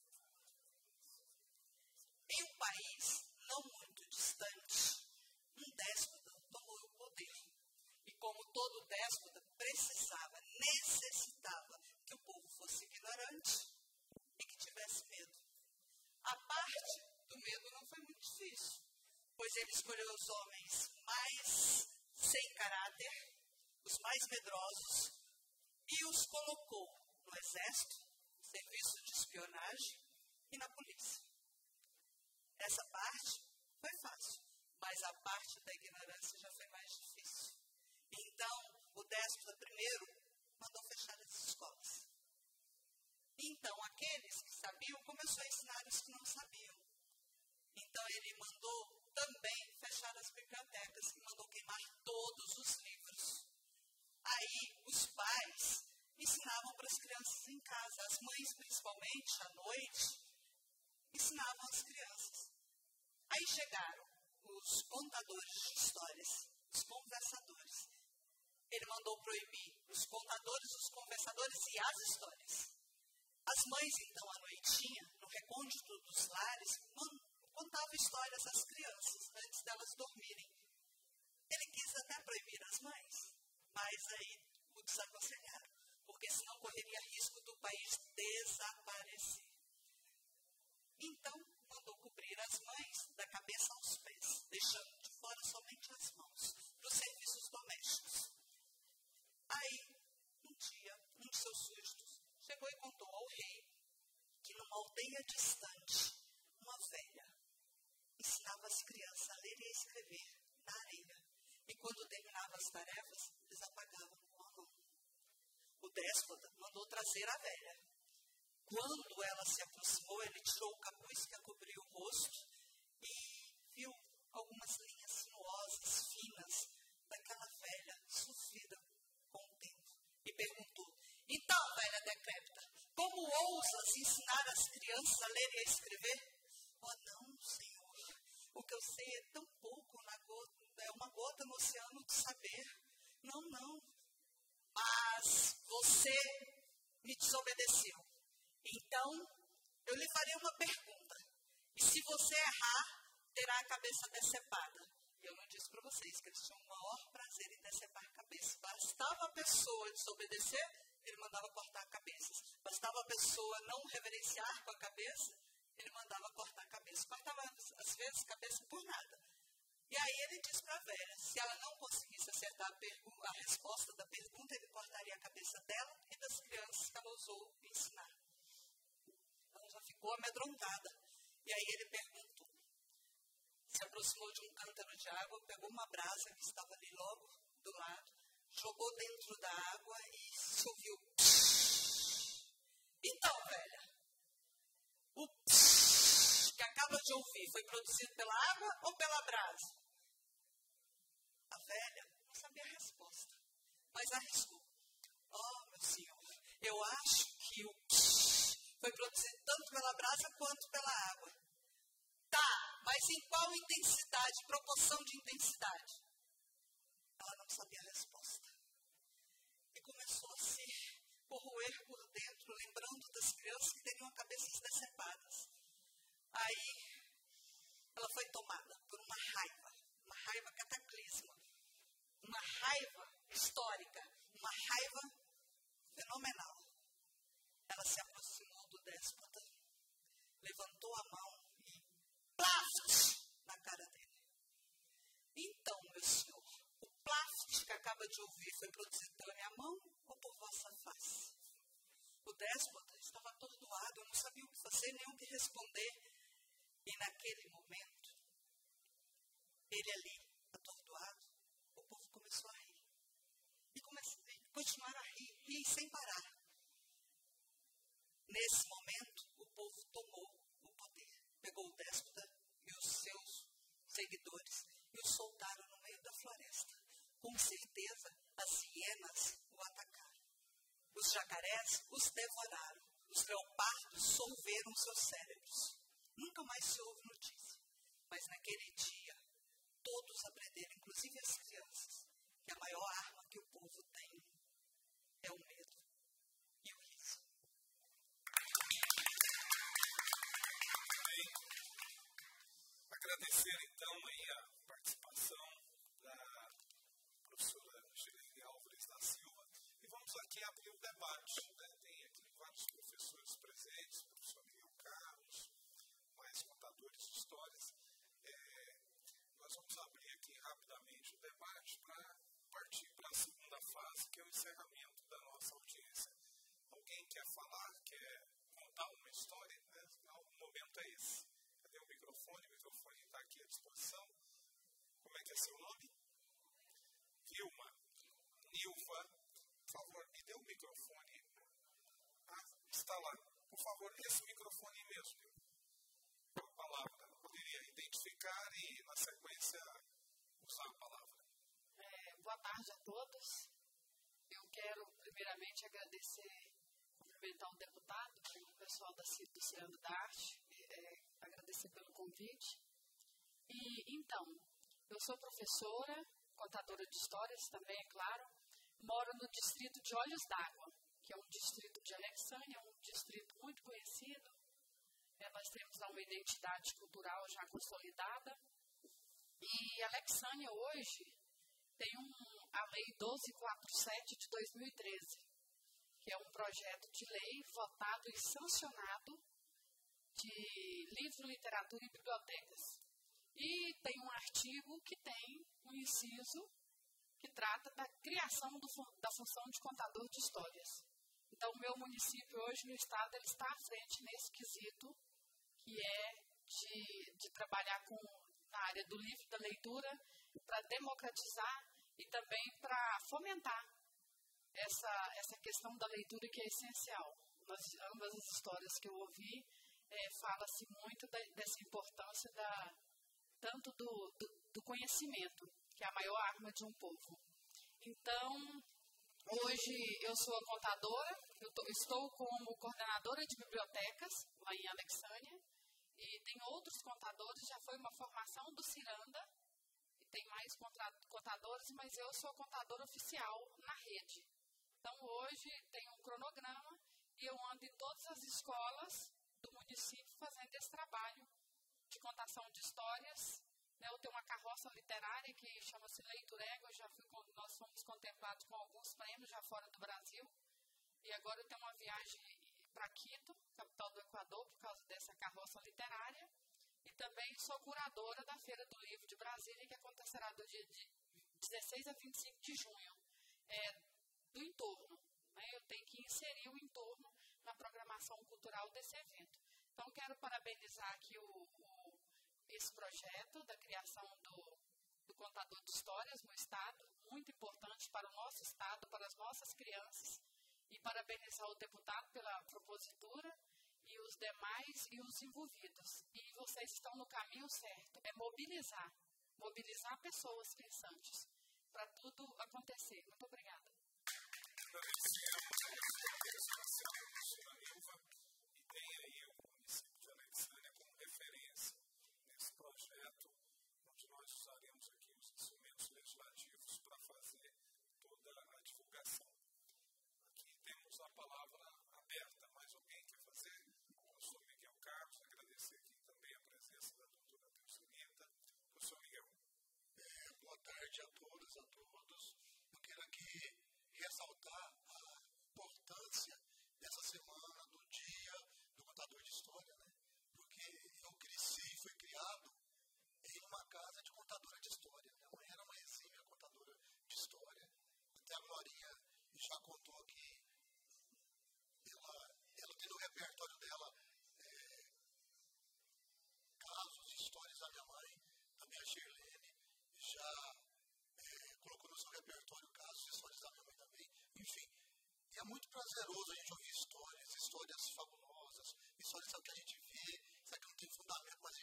S3: Em um país não muito distante, um déspota tomou o poder. E como todo déspota precisava, necessitava que o povo fosse ignorante e que tivesse medo. A parte do medo não foi muito difícil, pois ele escolheu os homens mais sem caráter, os mais medrosos, e os colocou no exército, no serviço de espionagem e na polícia. Essa parte foi fácil, mas a parte da ignorância já foi mais difícil. Então, o déspota primeiro mandou fechar as escolas. Então, aqueles que sabiam começou a ensinar os que não sabiam. Então, ele mandou também fechar as bibliotecas e mandou queimar todos os livros. Aí, os pais ensinavam para as crianças em casa, as mães, principalmente, à noite, ensinavam as crianças. Aí chegaram os contadores de histórias, os conversadores. Ele mandou proibir os contadores, os conversadores e as histórias. As mães, então, à noitinha, no recôndito dos lares, contavam histórias às crianças antes delas dormirem. Ele quis até proibir as mães, mas aí o desaconselharam, porque senão correria risco do país desaparecer. Então, mandou cobrir as mães da cabeça aos pés, deixando de fora somente as mãos, para os serviços domésticos. Aí, um dia, um de seus súditos chegou e contou ao rei que numa aldeia distante, uma velha ensinava as crianças a ler e a escrever na areia. E quando terminava as tarefas, eles apagavam com a mão. O déspota mandou trazer a velha. Quando ela se aproximou, ele tirou o capuz que a cobria o rosto e viu algumas linhas sinuosas, finas, daquela velha sofrida com o tempo. E perguntou: então, velha decrépita, como ousas ensinar as crianças a ler e a escrever? Oh, não, senhor. O que eu sei é tão pouco, na gota, é uma gota no oceano de saber. Não, não. Mas você me desobedeceu. Então, eu lhe farei uma pergunta. E se você errar, terá a cabeça decepada. Eu não disse para vocês que eles tinham o maior prazer em decepar a cabeça. Bastava a pessoa desobedecer, ele mandava cortar cabeças. Bastava a pessoa não reverenciar com a cabeça, ele mandava cortar a cabeça. Cortava, às vezes, a cabeça por nada. E aí ele disse para a velha, se ela não conseguisse acertar a, a resposta da pergunta, ele cortaria a cabeça dela e das crianças que ela ousou ensinar. Ela já ficou amedrontada. E aí ele perguntou. Se aproximou de um cântaro de água, pegou uma brasa que estava ali logo do lado, jogou dentro da água e se ouviu. Então, velha, o que acaba de ouvir foi produzido pela água ou pela brasa? A velha não sabia a resposta, mas arriscou. Oh, meu senhor, eu acho que o foi produzido tanto pela brasa quanto pela água. Tá, mas em qual intensidade, proporção de intensidade? Ela não sabia a resposta. E começou a se corroer por dentro, lembrando das crianças que teriam cabeças decepadas. Aí, ela foi tomada por uma raiva, uma raiva cataclisma, uma raiva histórica, uma raiva fenomenal. Ela se aproximou do déspota, levantou a mão e plaft na cara dele. Então, meu senhor, o plaft que acaba de ouvir foi produzido pela minha mão ou por vossa face? O déspota estava atordoado, eu não sabia o que fazer nem o que responder. E naquele momento, ele ali, atordoado, o povo começou a rir. E começou a continuar a rir, rir sem parar. Nesse momento, o povo tomou o poder. pegou o déspota e os seus seguidores e o soltaram no meio da floresta. Com certeza, as hienas o atacaram. Os jacarés os devoraram. Os leopardos solveram seus cérebros. Nunca mais se ouve notícia. Mas naquele dia, todos aprenderam, inclusive as crianças, que a maior arma que o povo tem é o medo e o riso.
S1: Bem, agradecer então aí a participação da professora Gilene Álvares da Silva e vamos aqui abrir o debate. Né? Tem aqui vários professores presentes, o professor Miguel Carlos, mais contadores de histórias. É, nós vamos abrir aqui rapidamente o debate para partir para a segunda fase, que é o encerramento da nossa audiência. Alguém quer falar, quer contar uma história? Né? O momento é esse. Cadê o microfone? O microfone está aqui à disposição. Como é que é seu nome? Vilma. Nilva. Por favor, me dê o microfone. Ah, está lá. Por favor, esse microfone mesmo. A palavra. Poderia identificar e, na sequência, usar a palavra.
S6: É, boa tarde a todos. Eu quero, primeiramente, agradecer, cumprimentar o deputado, o pessoal da, do Cirando da Arte, é, agradecer pelo convite. E, então, eu sou professora, contadora de histórias também, é claro, moro no distrito de Olhos d'Água, que é um distrito de Alexânia, um distrito muito conhecido. É, nós temos uma identidade cultural já consolidada. E Alexânia hoje tem um, a Lei doze mil quatrocentos e sete de dois mil e treze, que é um projeto de lei votado e sancionado de livro, literatura e bibliotecas. E tem um artigo que tem um inciso que trata da criação do, da função de contador de histórias. Então, o meu município hoje no estado ele está à frente nesse quesito, que é de, de trabalhar com, na área do livro, da leitura, para democratizar e também para fomentar essa, essa questão da leitura que é essencial. Nas ambas as histórias que eu ouvi, é, fala-se muito da, dessa importância da, tanto do, do, do conhecimento, que é a maior arma de um povo. Então, hoje eu sou a contadora, eu tô, estou como coordenadora de bibliotecas lá em Alexânia, e tem outros contadores, já foi uma formação do Ciranda, e tem mais contadores, mas eu sou contadora oficial na rede. Então, hoje tem um cronograma e eu ando em todas as escolas do município fazendo esse trabalho de contação de histórias. Eu tenho uma carroça literária que chama-se Leiturego, já fui, nós fomos contemplados com alguns prêmios já fora do Brasil. E agora eu tenho uma viagem para Quito, capital do Equador, por causa dessa carroça literária. E também sou curadora da Feira do Livro de Brasília, que acontecerá do dia de dezesseis a vinte e cinco de junho, é, do entorno. Né? Eu tenho que inserir o entorno na programação cultural desse evento. Então, quero parabenizar aqui o, o, esse projeto da criação do, do contador de histórias no Estado, muito importante para o nosso Estado, para as nossas crianças, e parabenizar o deputado pela propositura e os demais e os envolvidos. E vocês estão no caminho certo, é mobilizar, mobilizar pessoas pensantes para tudo acontecer. Muito obrigada.
S1: E tem aí o município de Alexânia como referência nesse projeto, onde nós usaremos aqui os instrumentos legislativos para fazer toda a divulgação. Aqui temos a palavra aberta. Mais alguém quer fazer? O professor Miguel Carlos, agradecer aqui também a presença da doutora Teosolita. Professor Miguel.
S7: É, boa tarde a todas, a todos. Eu quero aqui ressaltar a importância dessa semana, do dia do contador de história, né? Porque eu cresci, fui criado em uma casa de contadora de história. Minha mãe era uma exímia contadora de história. Até a Glorinha já contou aqui, ela, ela tem no repertório dela é, casos, histórias da minha mãe, da minha Gerlene, já é, colocou no seu repertório casos, histórias da minha mãe também, enfim. E é muito prazeroso a gente ouvir histórias, histórias fabulosas, histórias que a gente vê, sabe que não tem fundamento, mas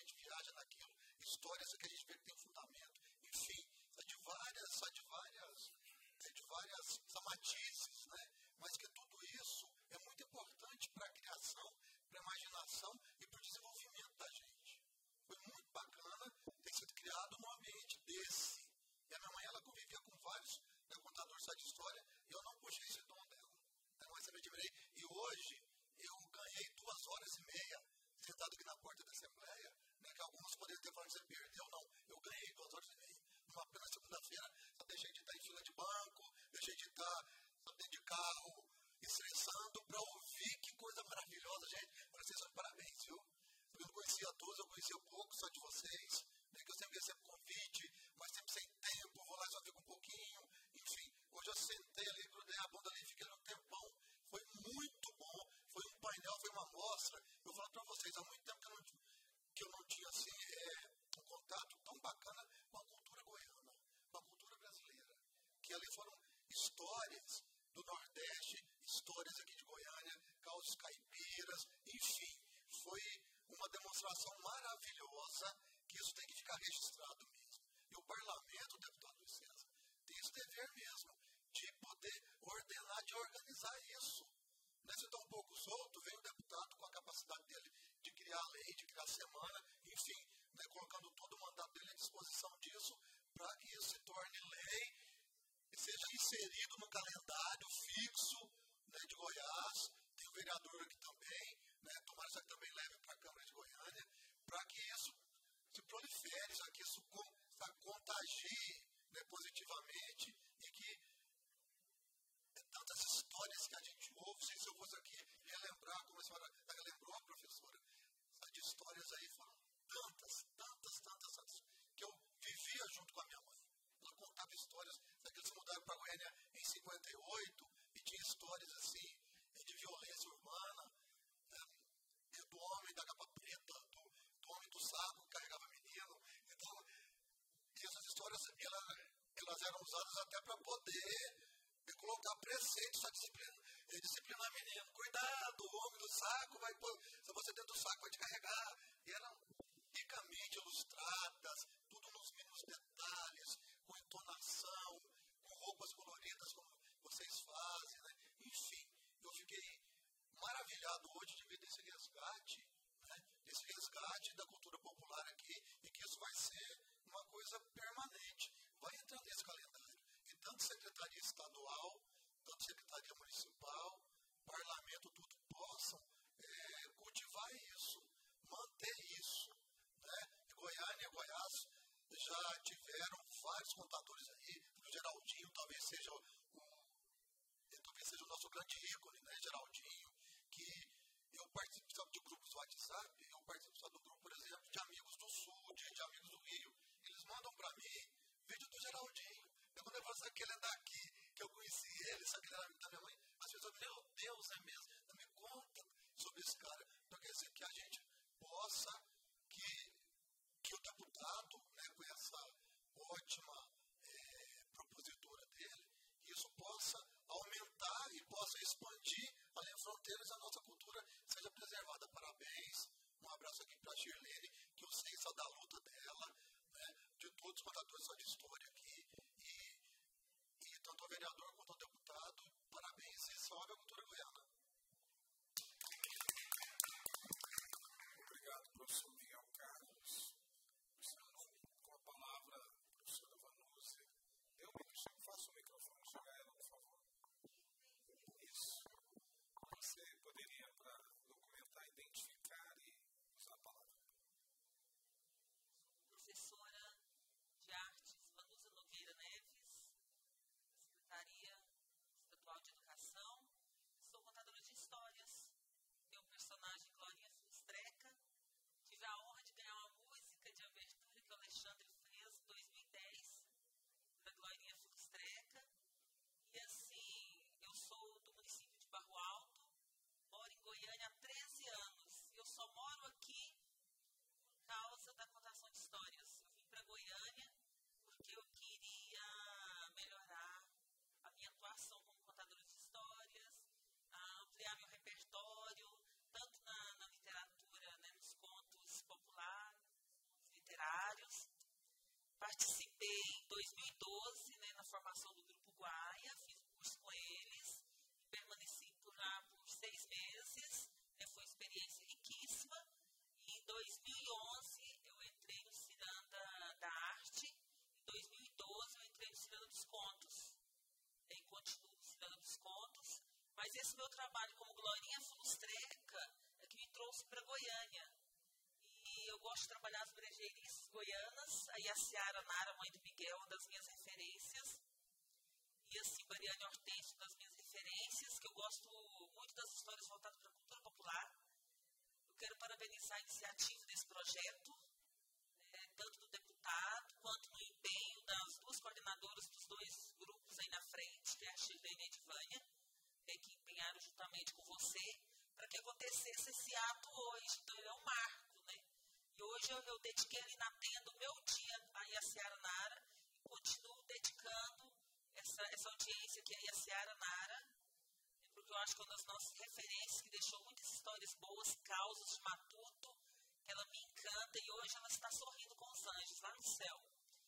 S7: ficar dentro de carro, estressando, para ouvir. Que coisa maravilhosa, gente. Para vocês, parabéns, viu? Eu não conhecia todos, eu conhecia pouco só de vocês. Nem que eu sempre recebo convite, mas sempre sem tempo, vou lá e só fico um pouquinho. Enfim, hoje eu sentei ali, grudei a bunda ali, fiquei um tempão. Foi muito bom. Foi um painel, foi uma mostra. Eu falo para vocês, há muito tempo que eu não, que eu não tinha assim, é, um contato tão bacana com a cultura goiana, com a cultura brasileira. Que ali foram histórias do Nordeste, histórias aqui de Goiânia, causos caipiras, enfim. Foi uma demonstração maravilhosa, que isso tem que ficar registrado mesmo. E o parlamento, deputado Luiz César, tem esse dever mesmo, de poder ordenar, de organizar isso. Né? Se está um pouco solto, vem o deputado com a capacidade dele de criar a lei, de criar a semana, enfim, né, colocando todo o mandato dele à disposição disso, para que isso se torne lei, e seja inserido no calendário fixo, né, de Goiás. Tem o vereador aqui também, né, tomara que também leve para a Câmara de Goiânia, para que isso se prolifere, já que isso contagie, né, positivamente, e que é tantas histórias que a gente ouve. Se eu fosse aqui relembrar, como a senhora relembrou, professora, as histórias aí foram tantas, tantas, tantas, tantas, que eu vivia junto com a minha mãe. Ela contava histórias, que eles se mudaram para Goiânia em cinquenta e oito, e tinha histórias assim, de violência urbana, né, do homem da capa preta, do, do homem do saco que carregava menino. Então, essas histórias, elas, elas eram usadas até para poder colocar preceitos a disciplina, disciplinar menino. Cuidado, o homem do saco vai pôr, se você dentro do saco vai te carregar. E eram ricamente ilustradas, tudo nos mínimos detalhes, com entonação, com roupas coloridas como vocês fazem, né? Enfim, eu fiquei maravilhado hoje de ver desse resgate, né? Desse resgate da cultura popular aqui, e que isso vai ser uma coisa permanente. Vai entrar nesse calendário. E tanto secretaria estadual, tanto secretaria municipal, parlamento, tudo possam é, cultivar isso, manter isso. Né? E Goiânia e Goiás já tiveram vários contadores aí. O Geraldinho talvez seja o, talvez seja o nosso grande ícone, né, Geraldinho, que eu participo só de grupos do WhatsApp, eu participo só do grupo, por exemplo, de amigos do Sul, de, de amigos do Rio. Eles mandam para mim vídeo do Geraldinho. Eu, quando eu falo, sabe que ele é daqui, que eu conheci ele, sabe que ele era amigo da minha mãe, as pessoas, meu Deus, é mesmo? Então, me conta sobre esse cara. Então, quer dizer, que a gente possa, que, que o deputado, né, com essa ótima é, propositura dele, isso possa aumentar e possa expandir além das fronteiras, a nossa cultura seja preservada. Parabéns. Um abraço aqui para a Shirlene, que eu sei só da luta dela, né, de todos os contadores só de história aqui. E, e tanto o vereador quanto o deputado, parabéns e salve a cultura goiana.
S1: Obrigado, professor Miguel Carlos. Com a palavra, professora Vanúzia. Eu me faço o microfone, chega ela, por favor. Isso. Você poderia, para documentar, identificar e usar a palavra.
S8: Professora de Artes Vanúzia Nogueira Neves, Secretaria Estadual de Educação. Sou contadora de histórias. Tenho o personagem Glorinha Filistreca. Tive a honra de ganhar uma música de abertura que o Alexandre fez em dois mil e dez, da Glorinha Filistreca. E assim, eu sou do município de Barro Alto, moro em Goiânia há treze anos. Eu só moro aqui por causa da contação de histórias. Eu vim para Goiânia porque eu queria melhorar a minha atuação como contadora de histórias, ampliar meu repertório, tanto na, na literatura, né, nos contos populares, literários. Participei em dois mil e doze, né, na formação do Grupo Guaia, fiz um curso com eles, permaneci por lá por seis meses, né, foi uma experiência riquíssima. E em dois mil e onze eu entrei no Ciranda da Arte, em dois mil e doze eu entrei no Ciranda dos Contos, e continuo no Ciranda dos Contos, mas esse meu trabalho como Glorinha Filistreca é que me trouxe para Goiânia. E eu gosto de trabalhar as brejeirices goianas. Aí a Ciara Nara, mãe do Miguel, uma das minhas referências. E assim, Maria Goiânia Hortêncio, das minhas referências, que eu gosto muito das histórias voltadas para a cultura popular. Eu quero parabenizar a iniciativa desse projeto, né, tanto do deputado quanto no empenho das duas coordenadoras dos dois grupos aí na frente, que é a Shirlene e a Edivânia, é, que empenharam juntamente com você, para que acontecesse esse ato hoje. Então, ele é um marco, né? E hoje eu, eu dediquei ali na tenda o meu dia a Yaciara Nara e continuo dedicando essa, essa audiência que é a Yaciara Nara, porque eu acho que é uma das nossas referências, que deixou muitas histórias boas, causas de matuto, que ela me encanta, e hoje ela está sorrindo com os anjos lá no céu.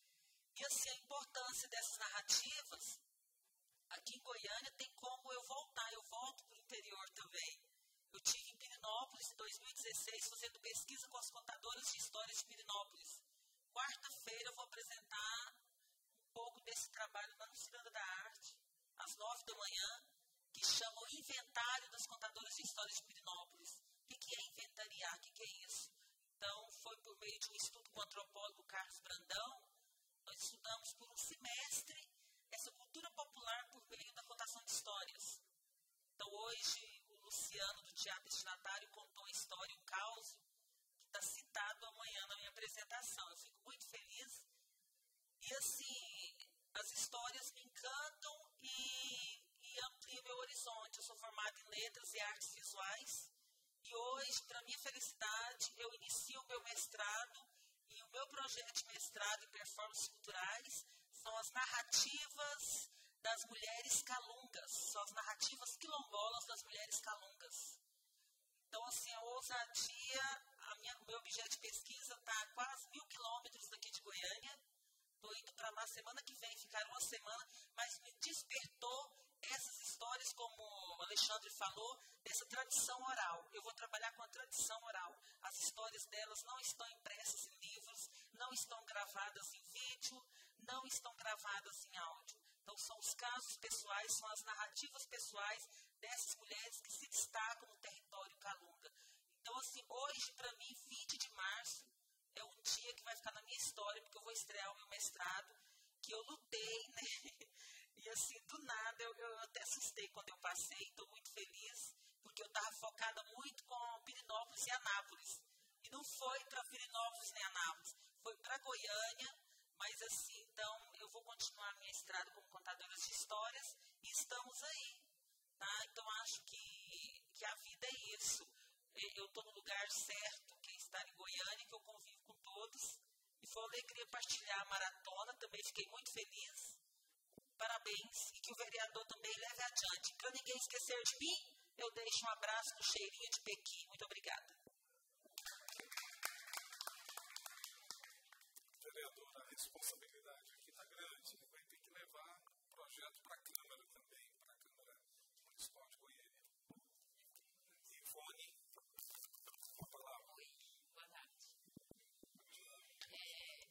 S8: E assim, a importância dessas narrativas, aqui em Goiânia tem como eu voltar, eu volto para o interior também. Eu estive em Pirenópolis em dois mil e dezesseis fazendo pesquisa com as contadoras de histórias de Pirenópolis. Quarta-feira eu vou apresentar um pouco desse trabalho lá no Ciranda da Arte, às nove da manhã, que chama o Inventário das Contadoras de Histórias de Pirenópolis. O que, que é inventariar? O que, que é isso? Então, foi por meio de um estudo com o antropólogo Carlos Brandão. Nós estudamos por um semestre essa cultura popular por meio da contação de histórias. Então, hoje, o Luciano, do Teatro Destinatário, contou a história, um caos, que está citado amanhã na minha apresentação. Eu fico muito feliz. E, assim, as histórias me encantam e, e ampliam meu horizonte. Eu sou formada em Letras e Artes Visuais. E hoje, para minha felicidade, eu inicio o meu mestrado. E o meu projeto de mestrado em performances culturais são as narrativas das mulheres calungas, são as narrativas quilombolas das mulheres calungas. Então, assim, a ousadia, a minha, o meu objeto de pesquisa está a quase mil quilômetros daqui de Goiânia. Estou indo para lá semana que vem, ficar uma semana, mas me despertou essas histórias, como o Alexandre falou, dessa tradição oral. Eu vou trabalhar com a tradição oral. As histórias delas não estão impressas em livros, não estão gravadas em vídeo, não estão gravadas em áudio. Então, são os casos pessoais, são as narrativas pessoais dessas mulheres que se destacam no território calunga. Então, assim, hoje, para mim, vinte de março, é um dia que vai ficar na minha história, porque eu vou estrear o meu mestrado, que eu lutei, né? E, assim, do nada, eu, eu até assustei quando eu passei, estou muito feliz, porque eu estava focada muito com Pirenópolis e Anápolis. E não foi para Pirenópolis nem Anápolis, foi para Goiânia. Mas, assim, então, eu vou continuar minha estrada como contadora de histórias e estamos aí, tá? Então, acho que, que a vida é isso. Eu estou no lugar certo, que é estar em Goiânia, que eu convivo com todos. E foi uma alegria partilhar a maratona, também fiquei muito feliz. Parabéns, e que o vereador também leve adiante. Para ninguém esquecer de mim, eu deixo um abraço com cheirinho de pequi. Muito obrigada.
S1: Vereadora, a responsabilidade aqui está grande. Vai ter que levar o projeto para a Câmara também, para a Câmara Municipal de Goiânia. Ivone, uma palavra.
S9: Oi, boa tarde. É...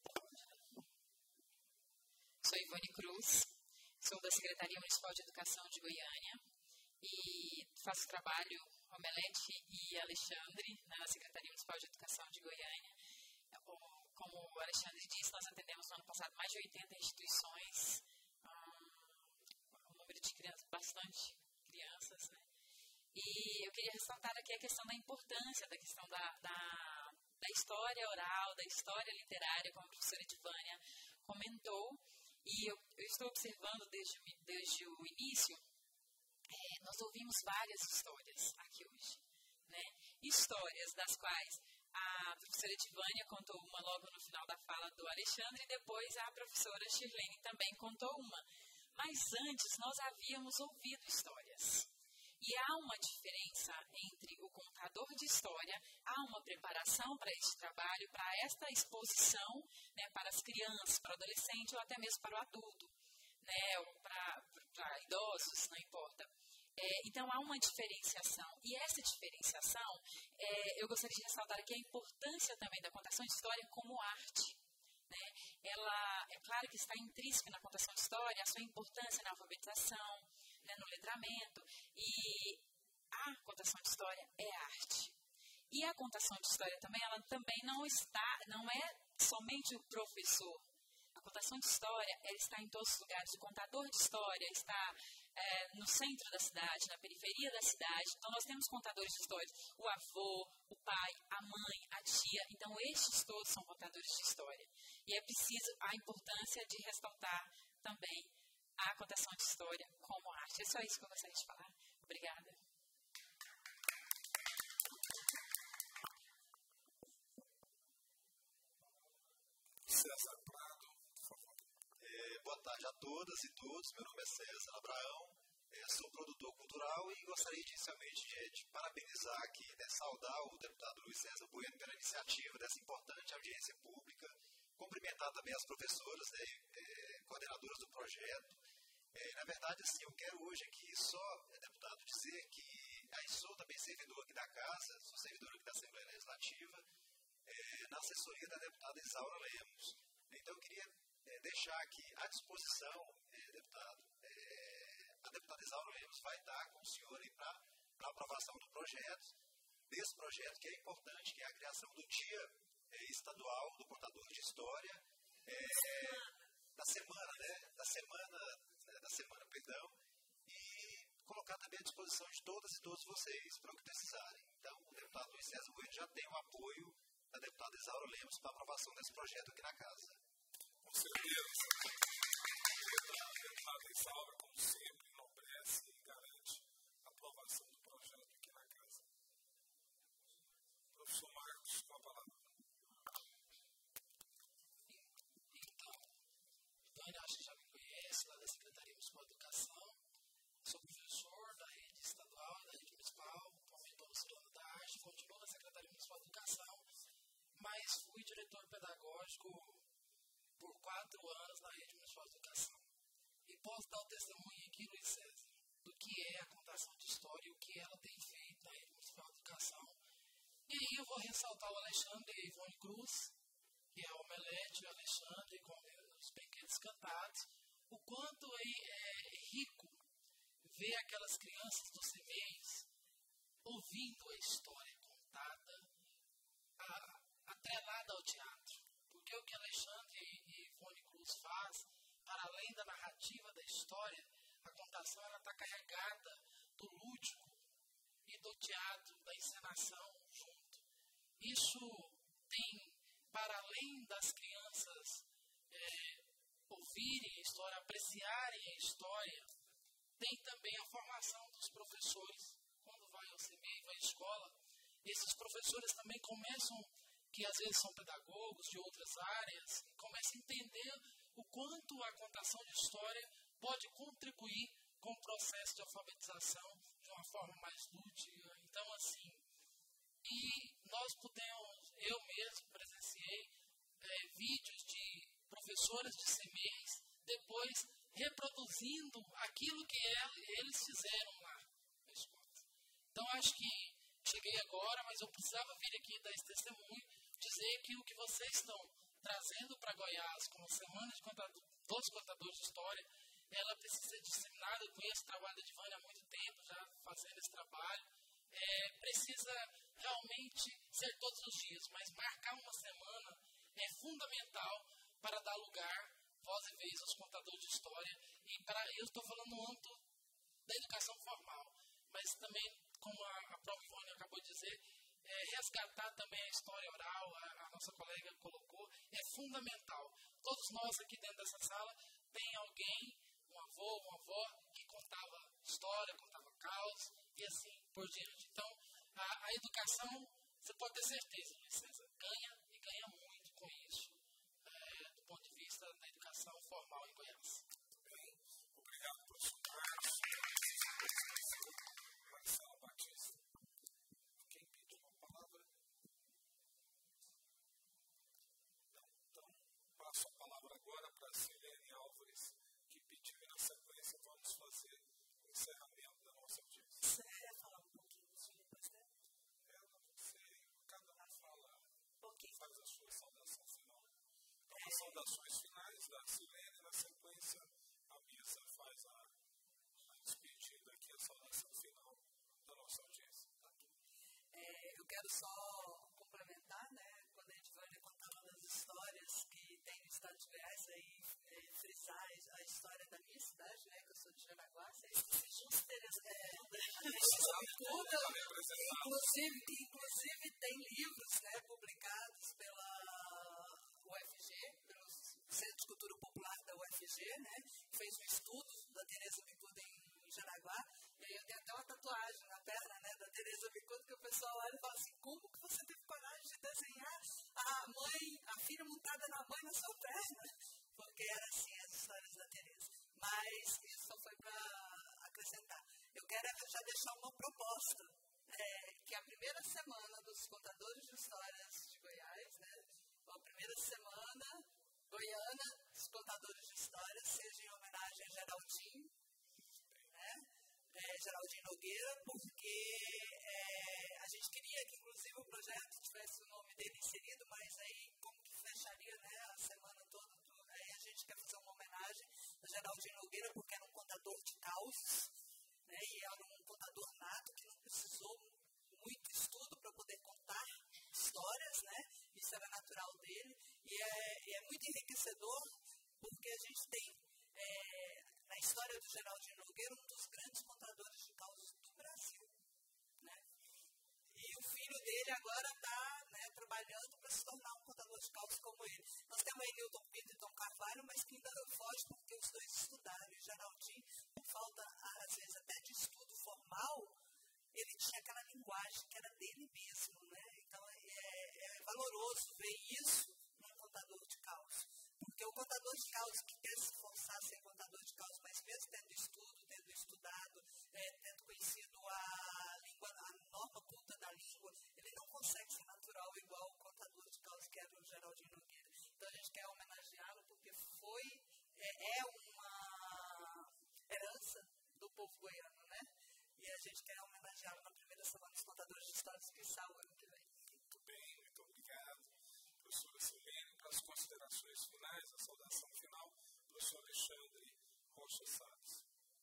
S9: Sou Ivone Cruz, sou da Secretaria Municipal de Educação de Goiânia e faço trabalho Omelete e Alexandre na Secretaria Municipal de Educação de Goiânia. Como o Alexandre disse, nós atendemos no ano passado mais de oitenta instituições, um, um número de crianças, bastante crianças, né? E eu queria ressaltar aqui a questão da importância da questão da, da, da história oral, da história literária, como a professora Edivânia comentou, e eu, eu estou observando desde, desde o início, é, nós ouvimos várias histórias aqui hoje, né? Histórias das quais a professora Edivânia contou uma logo no final da fala do Alexandre e depois a professora Shirlene também contou uma. Mas antes nós havíamos ouvido histórias. E há uma diferença entre o contador de história, há uma preparação para este trabalho, para esta exposição, né, para as crianças, para o adolescente ou até mesmo para o adulto, né, ou para, para idosos, não importa. É, então, há uma diferenciação. E essa diferenciação, é, eu gostaria de ressaltar aqui a importância também da contação de história como arte. Né? Ela, é claro que está intrínseca na contação de história a sua importância na alfabetização, né, no letramento. E a contação de história é arte. E a contação de história também, ela também não está, não é somente o professor A contação de história, ela está em todos os lugares. O contador de história está é, no centro da cidade, na periferia da cidade. Então, nós temos contadores de histórias. O avô, o pai, a mãe, a tia. Então, estes todos são contadores de história. E é preciso a importância de ressaltar também a contação de história como arte. É só isso que eu gostaria de falar. Obrigada.
S1: César Prado, por favor.
S10: É, boa tarde a todas e todos. Meu nome é César Abraão, é, sou produtor cultural e gostaria inicialmente de, de parabenizar aqui, né, saudar o deputado Luiz César Bueno pela iniciativa dessa importante audiência pública, cumprimentar também as professoras, né, é, coordenadoras do projeto. É, na verdade, assim, eu quero hoje aqui só, deputado, dizer que aí sou também servidor aqui da Casa, sou servidor aqui da Assembleia Legislativa, É, na assessoria da deputada Isaura Lemos. Então, eu queria é, deixar aqui à disposição, é, deputado, é, a deputada Isaura Lemos vai estar com o senhor para a aprovação do projeto, desse projeto que é importante, que é a criação do Dia é, Estadual do Contador de História, é, da semana, né? Da semana, né, da semana, perdão, e colocar também à disposição de todas e todos vocês para o que precisarem. Então, o deputado Luiz César Bueno já tem o apoio da deputada Isaura Lemos para a aprovação desse projeto aqui na Casa.
S1: Com certeza. A deputada Isaura, como sempre, enobrece e garante a aprovação do projeto aqui na Casa. Professor Marcos, com a palavra.
S11: Então, Vânia, acho que já me conhece, lá da Secretaria Municipal de Educação. Sou professor da rede estadual e da rede municipal, atualmente estou no Cirano da Arte, continuo na Secretaria Municipal de Educação, mas fui diretor pedagógico por quatro anos na rede municipal de educação. E posso dar o testemunho aqui, Luiz César, do que é a contação de história e o que ela tem feito na rede municipal de educação. E aí eu vou ressaltar o Alexandre e Ivone Cruz, que é o Omelete, o Alexandre com os Brinquedos Cantados, o quanto é rico ver aquelas crianças dos C M E Is ouvindo a história contada, a, atrelada ao teatro. Porque o que Alexandre e Ivone Cruz faz, para além da narrativa da história, a contação está carregada do lúdico e do teatro, da encenação junto. Isso tem, para além das crianças é, ouvirem a história, apreciarem a história, tem também a formação dos professores. Quando vai ao C M E I, vai à escola, esses professores também começam, que às vezes são pedagogos de outras áreas, e começam a entender o quanto a contação de história pode contribuir com o processo de alfabetização de uma forma mais lúdica. Então, assim, e nós podemos, eu mesmo presenciei é, vídeos de professoras de C M E Is depois reproduzindo aquilo que eles fizeram lá na escola. Então, acho que cheguei agora, mas eu precisava vir aqui dar esse testemunho, dizer que o que vocês estão trazendo para Goiás como Semana de contador, dos Contadores de História, ela precisa ser disseminada. Eu conheço o trabalho da Divânia há muito tempo, já fazendo esse trabalho. É, precisa realmente ser todos os dias, mas marcar uma semana é fundamental para dar lugar, voz e vez, aos contadores de história. E para, eu estou falando no âmbito da educação formal, mas também, como a, a própria Ivone acabou de dizer, é, resgatar também a história oral, a, a nossa colega colocou, é fundamental. Todos nós aqui dentro dessa sala tem alguém, um avô, uma avó, que contava história, contava caos, e assim por diante. Então, a, a educação, você pode ter certeza, Luiz César, ganha e ganha muito com isso, é, do ponto de vista da educação formal em Goiás.
S1: Bem, obrigado, professor Marcos. Marcelo Batista. Quem pediu a palavra? Não, então, passo a palavra agora para a Silene Álvares, que pediu, e na sequência vamos fazer o encerramento da nossa audiência.
S4: Você quer falar um pouquinho sobre depois dela?
S1: Ela, você, cada um fala,
S4: pouquinho.
S1: Faz a sua saudação final. Então, as saudações finais da Silene, na sequência, a mesa faz a, a despedida aqui, a saudação final da nossa audiência. Tá?
S3: É, eu quero só complementar, né, quando a Edvânia contava das histórias que tem no estado de Goiás, aí
S1: apresentá-los.
S3: Inclusive, inclusive tem livros, né, publicados pela U F G, pelo Centro de Cultura Popular da U F G, né, que fez um estudo da Tereza Bicuda em Jaraguá, e aí eu tenho até uma tatuagem na perna, né, da Tereza Bicuda, que o pessoal olha e fala assim, como que você teve coragem de desenhar a mãe, a filha montada na mãe na sua perna? Porque era assim as histórias da Tereza. Mas isso só foi para acrescentar. Eu quero já deixar uma proposta, é, que a primeira semana dos contadores de histórias de Goiás, né, a primeira semana goiana dos contadores de histórias, seja em homenagem a Geraldinho, né, é, Geraldinho Nogueira, porque é, a gente queria que, inclusive, o projeto tivesse o nome dele inserido, mas aí, como que fecharia, né, a semana toda, tudo, aí a gente quer fazer uma homenagem a Geraldinho Nogueira, porque era um contador de causos, né, e era um contador nato que não precisou muito estudo para poder contar histórias, né, isso era natural dele, e é, e é muito enriquecedor, porque a gente tem, é, na história do Geraldinho Nogueira, um dos grandes contadores de causos do Brasil, né, e o filho dele agora está, né, trabalhando para se tornar um contador de causos como ele. Nós temos aí Newton Pinto e Tom Carvalho, mas que ainda foge porque os dois estudaram, e Geraldinho, por falta, às vezes, até de estudo formal, ele tinha aquela linguagem que era dele mesmo, né? Então é, é valoroso ver isso num contador de causos. Porque o contador de causos que quer se forçar a ser contador de causos, mas mesmo tendo estudo, tendo estudado, é, tendo conhecido a língua, a norma culta da língua, ele não consegue ser natural igual o contador de causos que era o Geraldinho Nogueira. Então a gente quer homenageá-lo porque foi, é, é uma herança do povo goiano, né? E a gente quer homenageá-lo na primeira semana dos contadores de histórias, que salvo ano que vem.
S1: Muito bem, muito obrigado. Professora Silene, para as considerações finais, a saudação final, professor Alexandre Rocha Salles.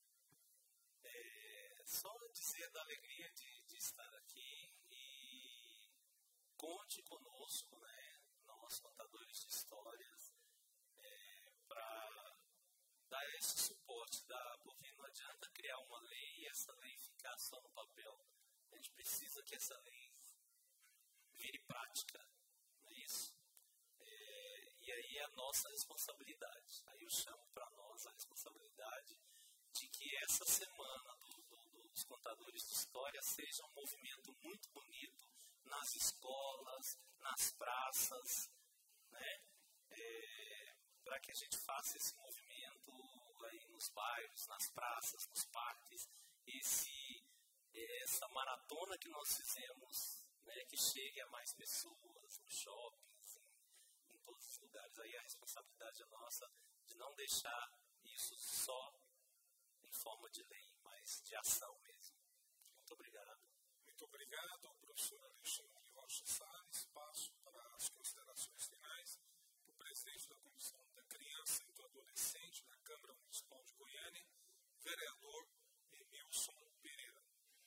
S5: É, só dizer da alegria de, de estar aqui e conte conosco, né, nós contadores de histórias, é, para dar esse suporte, da, porque não adianta criar uma lei e essa lei ficar só no papel. A gente precisa que essa lei vire prática, não é isso? É, e aí é a nossa responsabilidade. Aí eu chamo para nós a responsabilidade de que essa semana do, do, dos contadores de história seja um movimento muito bonito nas escolas, nas praças, né? É, para que a gente faça esse movimento aí nos bairros, nas praças, nos parques, esse, essa maratona que nós fizemos, né, que chegue a mais pessoas, nos shoppings, em, em todos os lugares. Aí a responsabilidade é nossa de não deixar isso só em forma de lei, mas de ação mesmo. Muito obrigado.
S1: Muito obrigado, professor Alexandre Rocha Salles. Passo para as considerações finais do presidente da Comissão da Criança e do Adolescente da Câmara Municipal de Goiânia, vereador Emilson Pereira.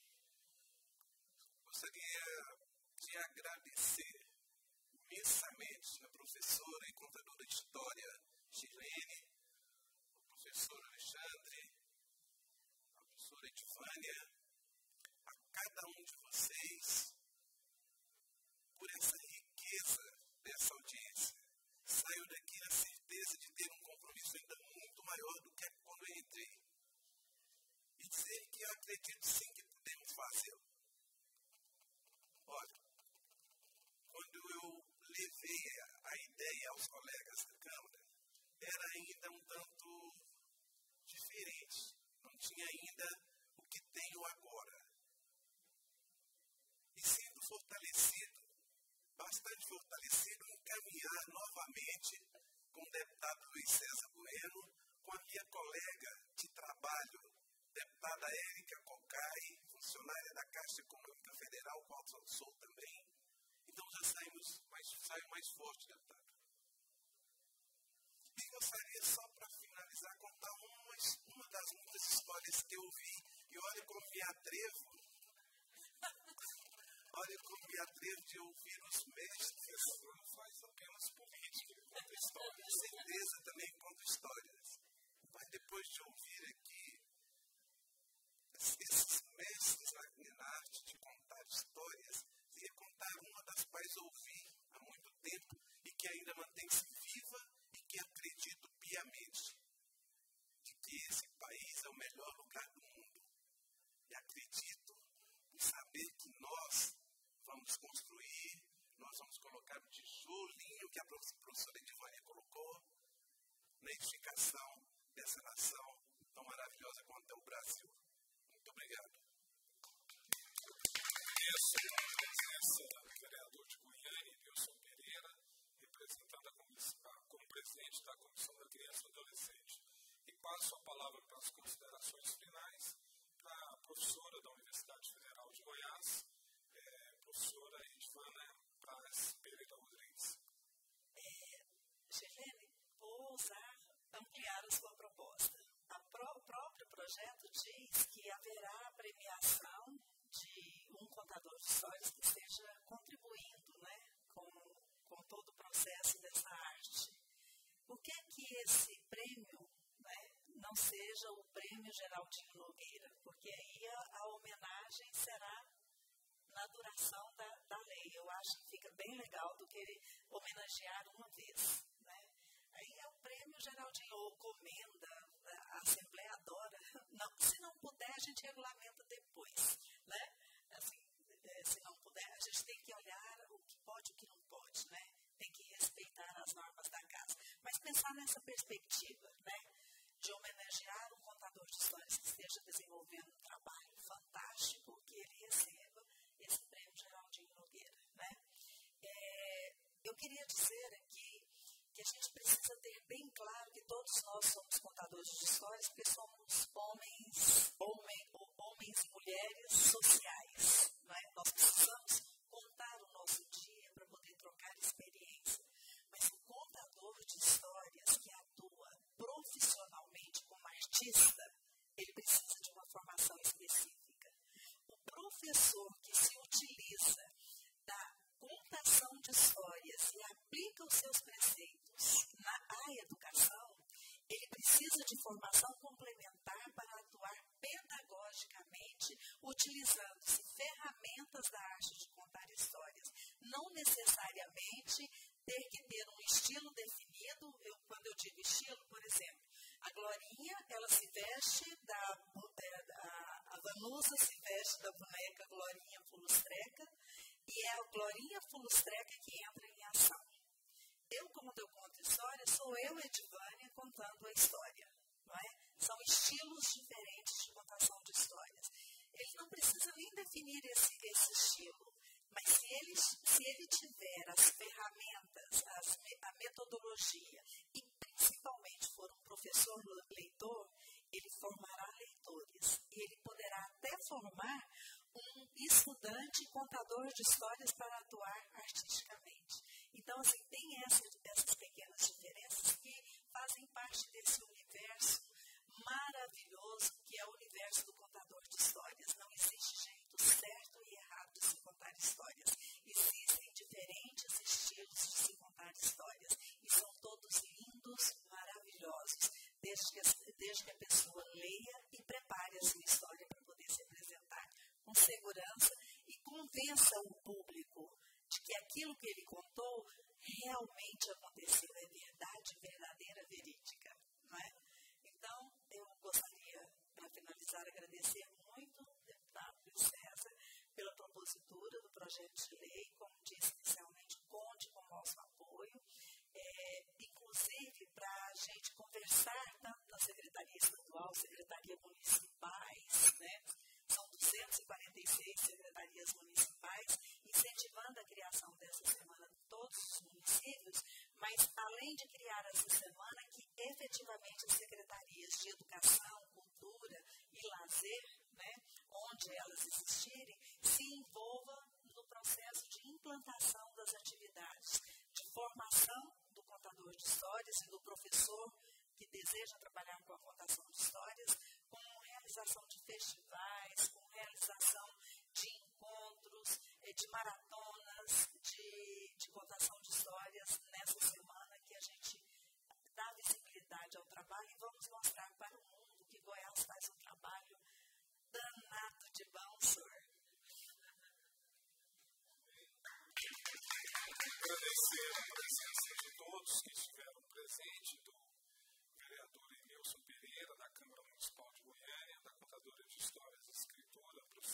S2: Gostaria de agradecer imensamente a professora e contadora de história Silene, ao professor Alexandre, a professora Edivânia, a cada um de vocês por essa riqueza dessa audiência. Saio daqui na certeza de ter um compromisso ainda muito maior do que quando eu entrei. E dizer que eu acredito sim que podemos fazê-lo. Olha, quando eu levei a ideia aos colegas da Câmara, era ainda um tanto diferente. Não tinha ainda o que tenho agora. E sendo fortalecido, bastante fortalecido em caminhar novamente com o deputado Luiz César Bueno, com a minha colega de trabalho, deputada Érica Cocai, funcionária da Caixa Econômica Federal, qual sou também. Então já saímos mais, saio mais forte, deputado. E gostaria só para finalizar, contar uma, uma das muitas histórias que eu vi, e olha como me atrevo, olha como me atrevo de ouvir os mestres.
S1: Não faz apenas política, ele conta histórias.
S2: Com certeza também conta histórias. Mas depois de ouvir aqui esses mestres na arte de contar acredito em saber que nós vamos construir, nós vamos colocar o tijolinho que a professora Edivânia colocou na edificação dessa nação tão maravilhosa quanto é o Brasil. Muito obrigado.
S1: Agradeço a presença do vereador de Goiânia, Nilson Pereira, representando a comissão, como presidente da Comissão da Criança e Adolescente. E passo a palavra para as considerações finais para a professora da Universidade Federal de Goiás, é, professora Edivânia Praz Pereira Rodrigues.
S4: É, Gelene, vou usar, ampliar a sua proposta. A pró- o próprio projeto diz que haverá premiação de um contador de histórias que esteja contribuindo, né, com, com todo o processo dessa arte. Por que que esse prêmio, né, não seja o prêmio Geraldinho Nogueira? Porque aí a, a homenagem será na duração da, da lei. Eu acho que fica bem legal do que ele homenagear uma vez, né? Aí é o prêmio Geraldinho, ou comenda, a Assembleia adora. Não, se não puder, a gente regulamenta depois, né? Assim, se não puder, a gente tem que olhar o que pode e o que não pode, né? Tem que respeitar as normas da casa. Mas pensar nessa perspectiva, né, de homenagear um contador de histórias que esteja desenvolvendo um trabalho fantástico, que ele receba esse prêmio Geraldinho Nogueira, né? É, eu queria dizer aqui que a gente precisa ter bem claro que todos nós somos contadores de histórias, porque somos homens, homem, homens e mulheres sociais, não é? Nós precisamos contar o nosso dia para poder trocar experiência. Mas o contador de histórias que atua profissionalmente como artista, ele precisa de uma formação específica. O professor que se utiliza da contação de histórias e aplica os seus preceitos na a educação, ele precisa de formação complementar para atuar pedagogicamente, utilizando-se ferramentas da arte de contar histórias. Não necessariamente ter que ter um estilo definido. Eu, quando eu digo estilo, por exemplo, a Glorinha, ela se veste da... da a Vanusa se veste da boneca Glorinha Fulustreca, e é a Glorinha Fulustreca que entra em ação. Eu, como eu conto história, sou eu, Edivânia, contando a história, não é? São estilos diferentes de contação de histórias. Ele não precisa nem definir esse, esse estilo, mas se ele, se ele tiver as ferramentas, as, a metodologia, e principalmente for um professor leitor, ele formará leitores. E ele poderá até formar um estudante contador de histórias para atuar artisticamente. Então, assim, tem essa, essas pequenas diferenças que fazem parte desse universo maravilhoso que é o universo do contador de histórias. Não existe jeito certo e errado de se contar histórias. Existem diferentes estilos de se contar histórias. E são todos lindos, maravilhosos, desde que, a, desde que a pessoa leia e prepare a sua história para poder se apresentar com segurança e convença o público de que aquilo que ele contou realmente aconteceu, é verdade, verdadeira, verídica, não é? Então, eu gostaria, para finalizar, agradecer muito ao deputado Luiz César pela propositura do projeto de lei. Como disse inicialmente, conte com o nosso apoio, é, inclusive para a gente conversar tanto na Secretaria Estadual, Secretaria Municipais, né? São duzentas e quarenta e seis secretarias municipais, incentivando a criação dessa semana em todos os municípios, mas além de criar essa semana, que efetivamente as secretarias de educação, cultura e lazer, né, onde elas existirem, se envolvam no processo de implantação das atividades, de formação do contador de histórias e do professor que deseja trabalhar com a contação de histórias, com realização de festivais, com realização de encontros, de maratonas, de, de contação de histórias nessa semana que a gente dá visibilidade ao trabalho e vamos mostrar para o mundo que Goiás faz um trabalho danado de bom, senhor.
S1: Agradecer a presença de todos que estiveram presentes, do vereador Nilson Pereira, da Câmara Municipal de Goiânia, da contadora de histórias e escritora, professora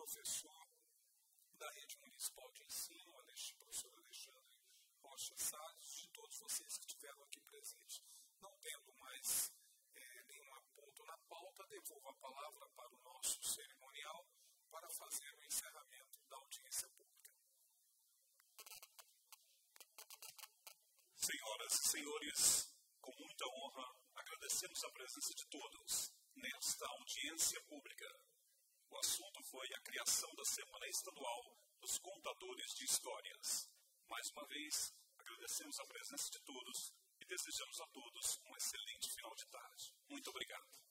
S1: professor da Rede Municipal de Ensino, o professor Alexandre Rocha Salles, de todos vocês que estiveram aqui presentes. Não tendo mais é, nenhum aponto na pauta, devolvo a palavra para o nosso cerimonial para fazer o encerramento da audiência pública.
S12: Senhoras e senhores, com muita honra, agradecemos a presença de todos nesta audiência pública. O assunto foi a criação da Semana Estadual dos Contadores de Histórias. Mais uma vez, agradecemos a presença de todos e desejamos a todos um excelente final de tarde. Muito obrigado.